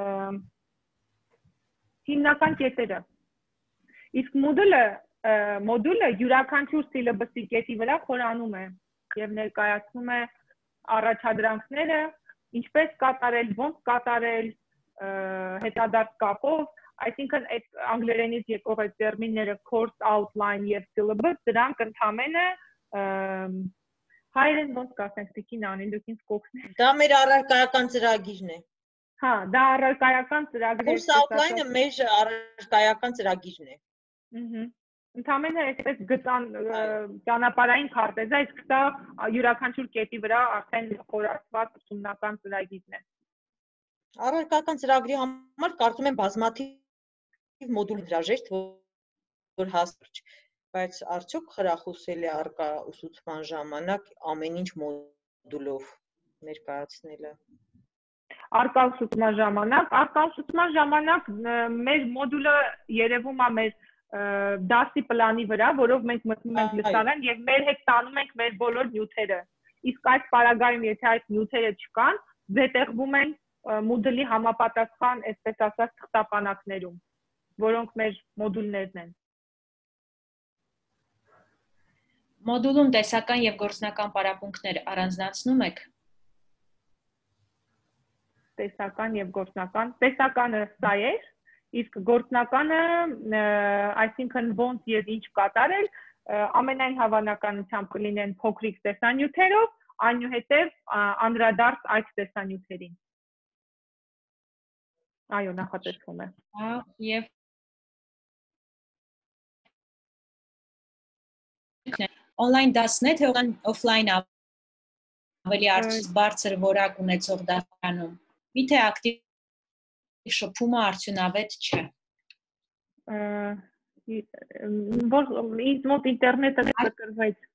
հիմնական կետերը։ Իսկ Moodle-ը մոդուլը յուրաքանչյուր syllabus-ի կետի վրա խորանում է եւ ներկայացնում է առաջադրանքները, ինչպես կատարել, ոնց կատարել, հետադարձ կապով, այսինքն այդ անգլերենից եկող այդ տերմինները course outline եւ syllabus, դրանք ընդհանրապես հայերեն ոնց կասենք, Տիկին Անի, դուք ինձ կօգնեք։ Դա մեր առարկայական ծրագիրն է։ Հա, դա առարկայական ծրագիր է։ Course outline-ը մեր առարկայական ծրագիրն է։ Ահա Ընդհանրապես այսպես գտան ճանապարհային քարտեզ է, իսկ դա յուրաքանչյուր կետի վրա արդեն խորացված ուսումնական ծրագիրն է։ Առարկայական ծրագրի համար կարծում եմ բազմաթիվ մոդուլ հրաժեշտ, որ հաստ, բայց արդյոք խրախուսել է առկա ուսուցման ժամանակ ամեն ինչ մոդուլով ներկայացնելը։ Առկա ուսուցման ժամանակ, առկա ուսուցման ժամանակ մեր մոդուլը երևում է մեր դասի պլանի վրա, որով մենք մտնում ենք լսարան եւ մեր հետ տանում ենք մեր բոլոր նյութերը։ Իսկ այս պարագայում, եթե այդ նյութերը չկան, զետեղվում են Moodle-ի համապատասխան, այսպես ասած, թղթապանակներում, որոնք մեր մոդուլներն են։ Մոդուլում տեսական եւ գործնական պարապմունքներ առանձնացնում եք։ Տեսական եւ գործնական, տեսականը սա է, իսկ գործնականը, այսինքն ոնց եւ ինչ կատարել, ամենայն հավանականությամբ կլինեն փոքրիկ տեսանյութերով, այնուհետև անդրադարձ այդ տեսանյութերին։ Այո, նախատեսվում է։ Եվ online դասն է, թե offline ավելի բարձր որակ ունեցող դասարանում։ Միթե ակտիվ շփումը արդյունավետ չէ։ Որ ինձ մոտ ինտերնետը կտրվեց։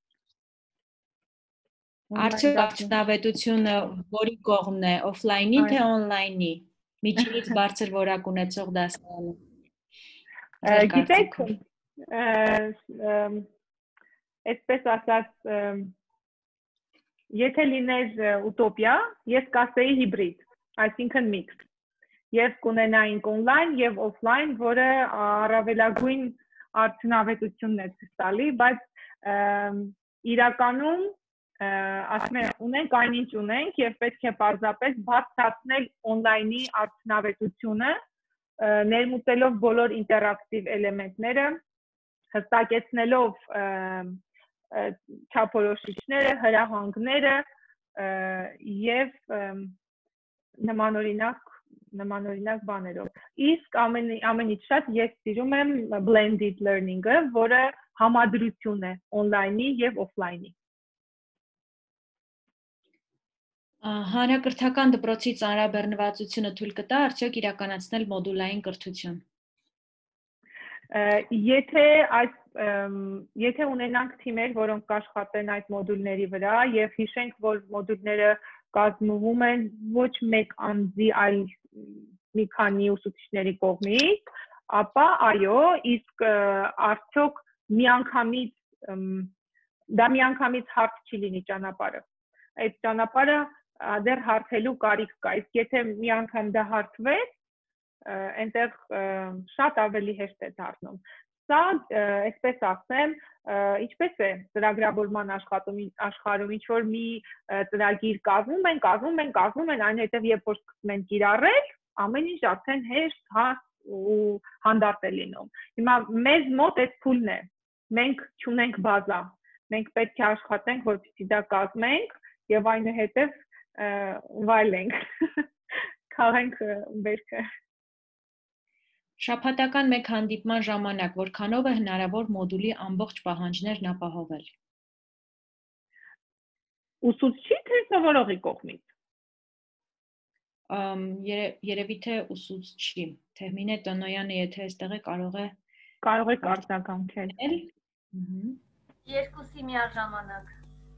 Արդյոք արդյունավետությունը որի կողմն է, offline-ի թե online-ի։ Միջինից բարձր որակ ունեցող դասարանում։ Գիտեք, այսպես ասած, եթե լիներ ուտոպիա, ես կասեի հիբրիդ, այսինքն միքս։ Եվ կունենայինք online եւ offline, որը առավելագույն արդյունավետությունն է ցույց տալի, բայց իրականում ասում եմ, ունենք այնինչ ունենք եւ պետք է պարզապես բարձրացնել on-line-ի արդյունավետությունը, ներմուծելով բոլոր ինտերակտիվ էլեմենտները, հստակեցնելով չափորոշիչները, հրահանգները եւ նմանօրինակ նմանօրինակ բաներով։ Իսկ ամենից շատ ես սիրում եմ blended learning-ը, որը համադրություն է on-line-ի եւ offline-ի։ Հանրակրթական դպրոցի ծանրաբեռնվածությունը թույլ կտա արդյոք իրականացնել մոդուլային կրթություն։ Եթե այս եթե ունենանք թիմեր, որոնք կաշխատեն այդ մոդուլների վրա եւ հիշենք, որ մոդուլները կազմվում են ոչ մեկ անձի, այլ մի քանի ուսուցիչների կողմից, ապա այո, իսկ արդյոք միանգամից դա միանգամից հարթ չի լինի ճանապարհը։ Այդ ճանապարհը դեռ հարթելու կարիք կա, իսկ եթե մի անգամ դա հարթվեց, այնտեղ շատ ավելի հեշտ է դառնում։ Սա, այսպես ասեմ, ինչպես է ծրագրավորման աշխարհում, ինչ որ մի ծրագիր կազմում են, կազմում են, կազմում են, այնուհետև երբ որ սկսում են կիրառել, ամեն ինչ արդեն հեշտ, հաստ ու հանդարտ է լինում։ Հիմա մեզ մոտ այդ փուլն է։ Մենք չունենք բազա։ Մենք պետք է աշխատենք, որպեսզի դա կազմենք եւ այնուհետև վայելենք, քաղենք վերքը։ Շաբաթական մեկ հանդիպման ժամանակ որքանով է հնարավոր մոդուլի ամբողջ պահանջներն ապահովել։ Ուսուցչի թե սովորողի կողմից։ Երևի թե ուսուցչի։ Թեհմինե Տոնոյանը, եթե այստեղ է, կարող է կարող է արձագանքել։ Երկուսի միաժամանակ։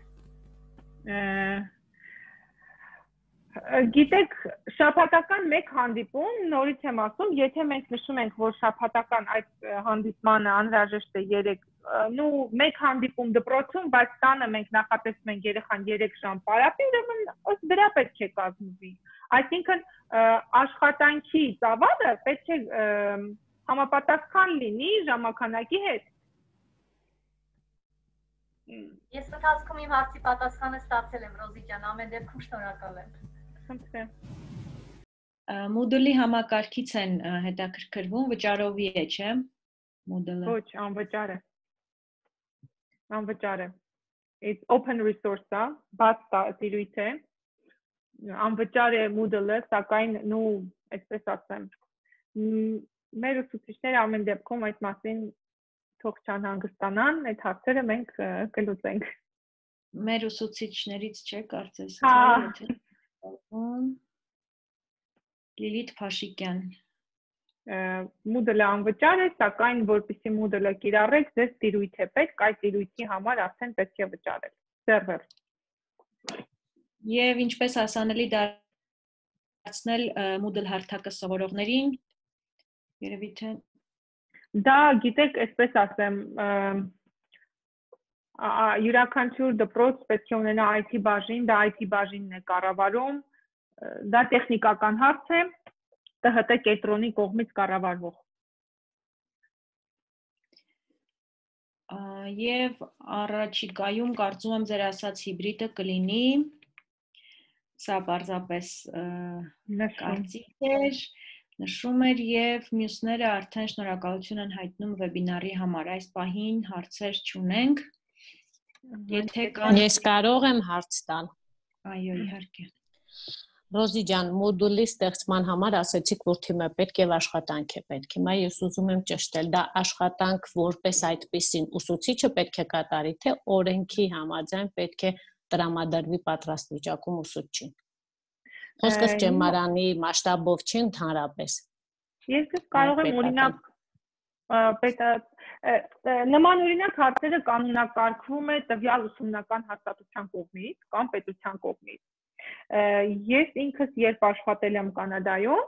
Գիտեք, շաբաթական մեկ հանդիպում, նորից եմ ասում, եթե մենք նշում ենք, որ շաբաթական այդ հանդիպմանը անհրաժեշտ է երեք, նու մեկ հանդիպում դպրոցում, բայց տանը մենք նախատեսում ենք երեխան երեք ժամ պարապի, ուրեմն ըստ դրա պետք է կազմվի։ Այսինքն աշխատանքի ծավալը պետք է համապատասխան լինի ժամանակի հետ։ Ես ընթացքում իմ հարցի պատասխանը ստացել եմ, Ռոզի ջան, ամեն դեպքում շնորհակալ եմ։ Moodle-ի համակարգից են հետաքրքրվում, վճարովի է, չէ՞, Moodle-ը։ Ոչ, անվճար է։ Անվճար է։ It's open resource-ա, բաց տիրույթ է։ Անվճար է Moodle-ը, սակայն, նու, այսպես ասեմ, մեր ուսուցիչները ամեն դեպքում այդ մասին թող չանհանգստանան, այդ հարցերը մենք կլուծենք։ Մեր ուսուցիչներից չէ, կարծես, թե Լիլիթ Փաշիկյան։ Moodle-ը անվճար է, սակայն որպեսզի Moodle-ը կիրառեք, ձեզ տիրույթ է պետք, այդ տիրույթի համար արդեն պետք է վճարել։ Սերվեր։ Եվ ինչպես հասանելի դարձնել Moodle հարթակը սովորողներին, երևի թե դա, գիտեք, այսպես ասեմ, յուրաքանչյուր դպրոց պետք է ունենա այ թի բաժին, դա այ թի բաժինն է կառավարում, դա տեխնիկական հարց է, Տ Հ Տ կենտրոնի կողմից կառավարվող։ Եվ առաջիկայում կարծում եմ ձեր ասած հիբրիդը կլինի, սա պարզապես կարծիք էր, նշում էր եւ մյուսները արդեն շնորհակալություն են հայտնում վեբինարի համար։ Այս պահին հարցեր չունենք։ Եթե կան Ես կարող եմ հարց տալ։ Այո, իհարկե։ Ռոզի ջան, մոդուլի ստեղծման համար ասեցիք, որ թիմը պետք է աշխատանք է պետք։ Հիմա ես ուզում եմ ճշտել, դա աշխատանք որպես այդպեսին ուսուցիչը պետք է կատարի, թե օրենքի համաձայն պետք է տրամադրվի պատրաստ վիճակում ուսուցչին։ Խոսքս ճեմարանի մասշտաբով չի, ընդհանրապես։ Ես կարող եմ օրինակ պետք նման օրինակ հարցերը կանոնակարգվում է տվյալ ուսումնական հաստատության կողմից կամ պետության կողմից։ Ես ինքս երբ աշխատել եմ Կանադայում,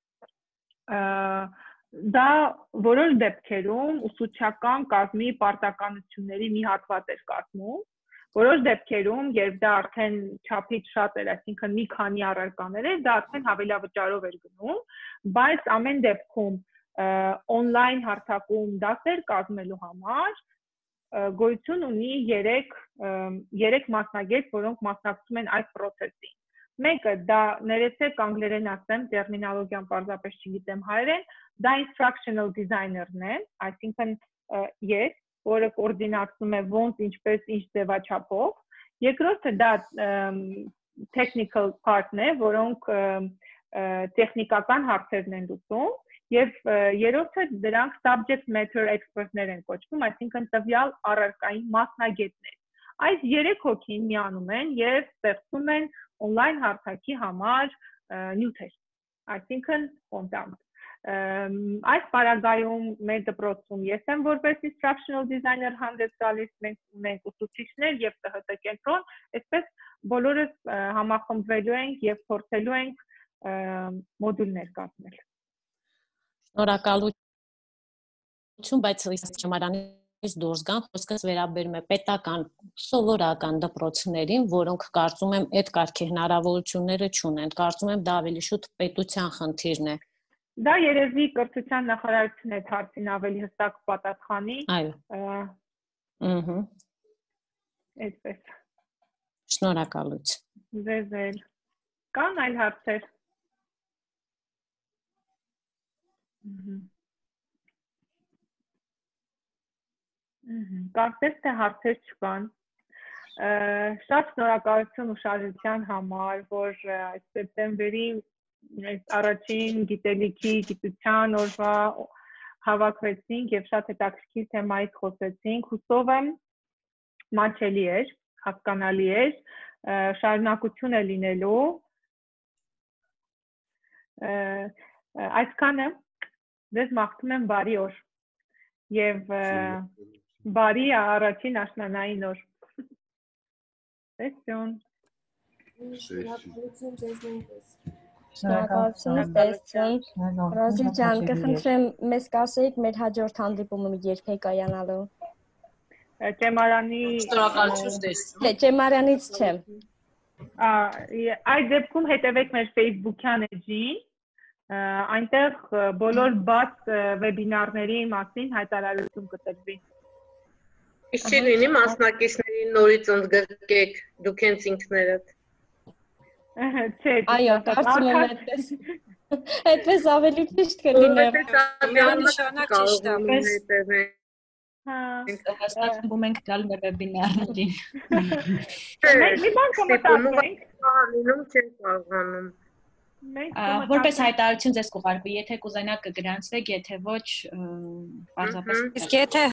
դա որոշ դեպքերում ուսուցչական կազմի պարտականությունների մի հատված էր կազմում, որոշ դեպքերում, երբ դա արդեն չափից շատ էր, այսինքն մի քանի առարկաներ էր, դա արդեն հավելավճարով էր գնում, բայց ամեն դեպքում on-line հարթակում դասեր կազմելու համար գոյություն ունի երեք մասնագետ, որոնք մասնակցում են այդ process-ին։ Մեկը դա ներեցեք անգլերեն ասեմ, տերմինոլոգիան պարզապես չգիտեմ հայերեն, դա instructional designer-ն է, այսինքն ես, որը կոորդինացնում է ոնց, ինչպես, ինչ ձևաչափով։ Երկրորդը դա technical part-ն է, որոնք տեխնիկական հարցերն են լուծում, եւ երրորդը դրանք subject matter expert-ներ են կոչվում, այսինքն տվյալ առարկային մասնագետներ։ Այս երեք հոգին միանում են եւ ստեղծում են on-line հարթակի համար նյութեր, այսինքն content։ Այս պարագայում մեր դպրոցում ես եմ որպես instructional designer հանդես գալիս, մենք ունենք ուսուցիչներ եւ Տ Հ Տ կենտրոն, այսպես բոլորս համախմբվելու ենք եւ փորձելու ենք մոդուլներ կազմել։ Շնորհակալություն, բայց ճեմարանից դուրս գան, խոսքս վերաբերում է պետական սովորական դպրոցներին, որոնք կարծում եմ այդ կարգի հնարավորությունները չունեն, կարծում եմ դա ավելի շուտ պետության խնդիրն է։ Դա երևի կրթության նախարարությունը այդ հարցին ավելի հստակ պատասխանի։ Այո։ Ահա։ Այդպես։ Շնորհակալություն։ Ձեզ էլ։ Կան այլ հարցեր։ Կարծես թե հարցեր չկան։ Շատ շնորհակալություն ուշադրության համար, որ սեպտեմբերի առաջին գիտելիքի գիտության օրվա հավաքվեցինք եւ շատ հետաքրքիր թեմայից խոսեցինք։ Հուսով եմ մաչելի էր, հասկանալի էր, շարունակություն է լինելու։ Այսքանը ձեզ մաղթում եմ բարի օր եւ բարի առաջին աշնանային օր։ Տեսություն։ Շնորհակալություն ձեզ նույնպես։ Շնորհակալություն, տեսություն։ Ռոզի ջան, կխնդրեմ մեզ կասեիք մեր հաջորդ հանդիպումը երբ է կայանալու։ Ճեմարանի Շնորհակալություն, տեսություն։ Չէ, ճեմարանից չեմ։ Այդ դեպքում հետևեք մեր Facebook-յան էջին, այնտեղ բոլոր բաց վեբինարների մասին հայտարարություն կտրվի։ Իսկ չի լինի մասնակիցներին նորից ընդգրկեք դուք հենց ինքներդ։ Չէ, այո, կարծում եմ այդպես։ Այդպես ավելի ճիշտ կլիներ։ Նշանակ ճիշտ է։ Հաստատվում ենք գալ մեր վեբինարներին։ Մենք մի բան կմտածենք։ Լինում չեն կարողանում։ Որպես հայտարարություն ձեզ կուղարկվի, եթե կուզենաք կգրանցվեք, եթե ոչ, պարզապես։ Իսկ եթե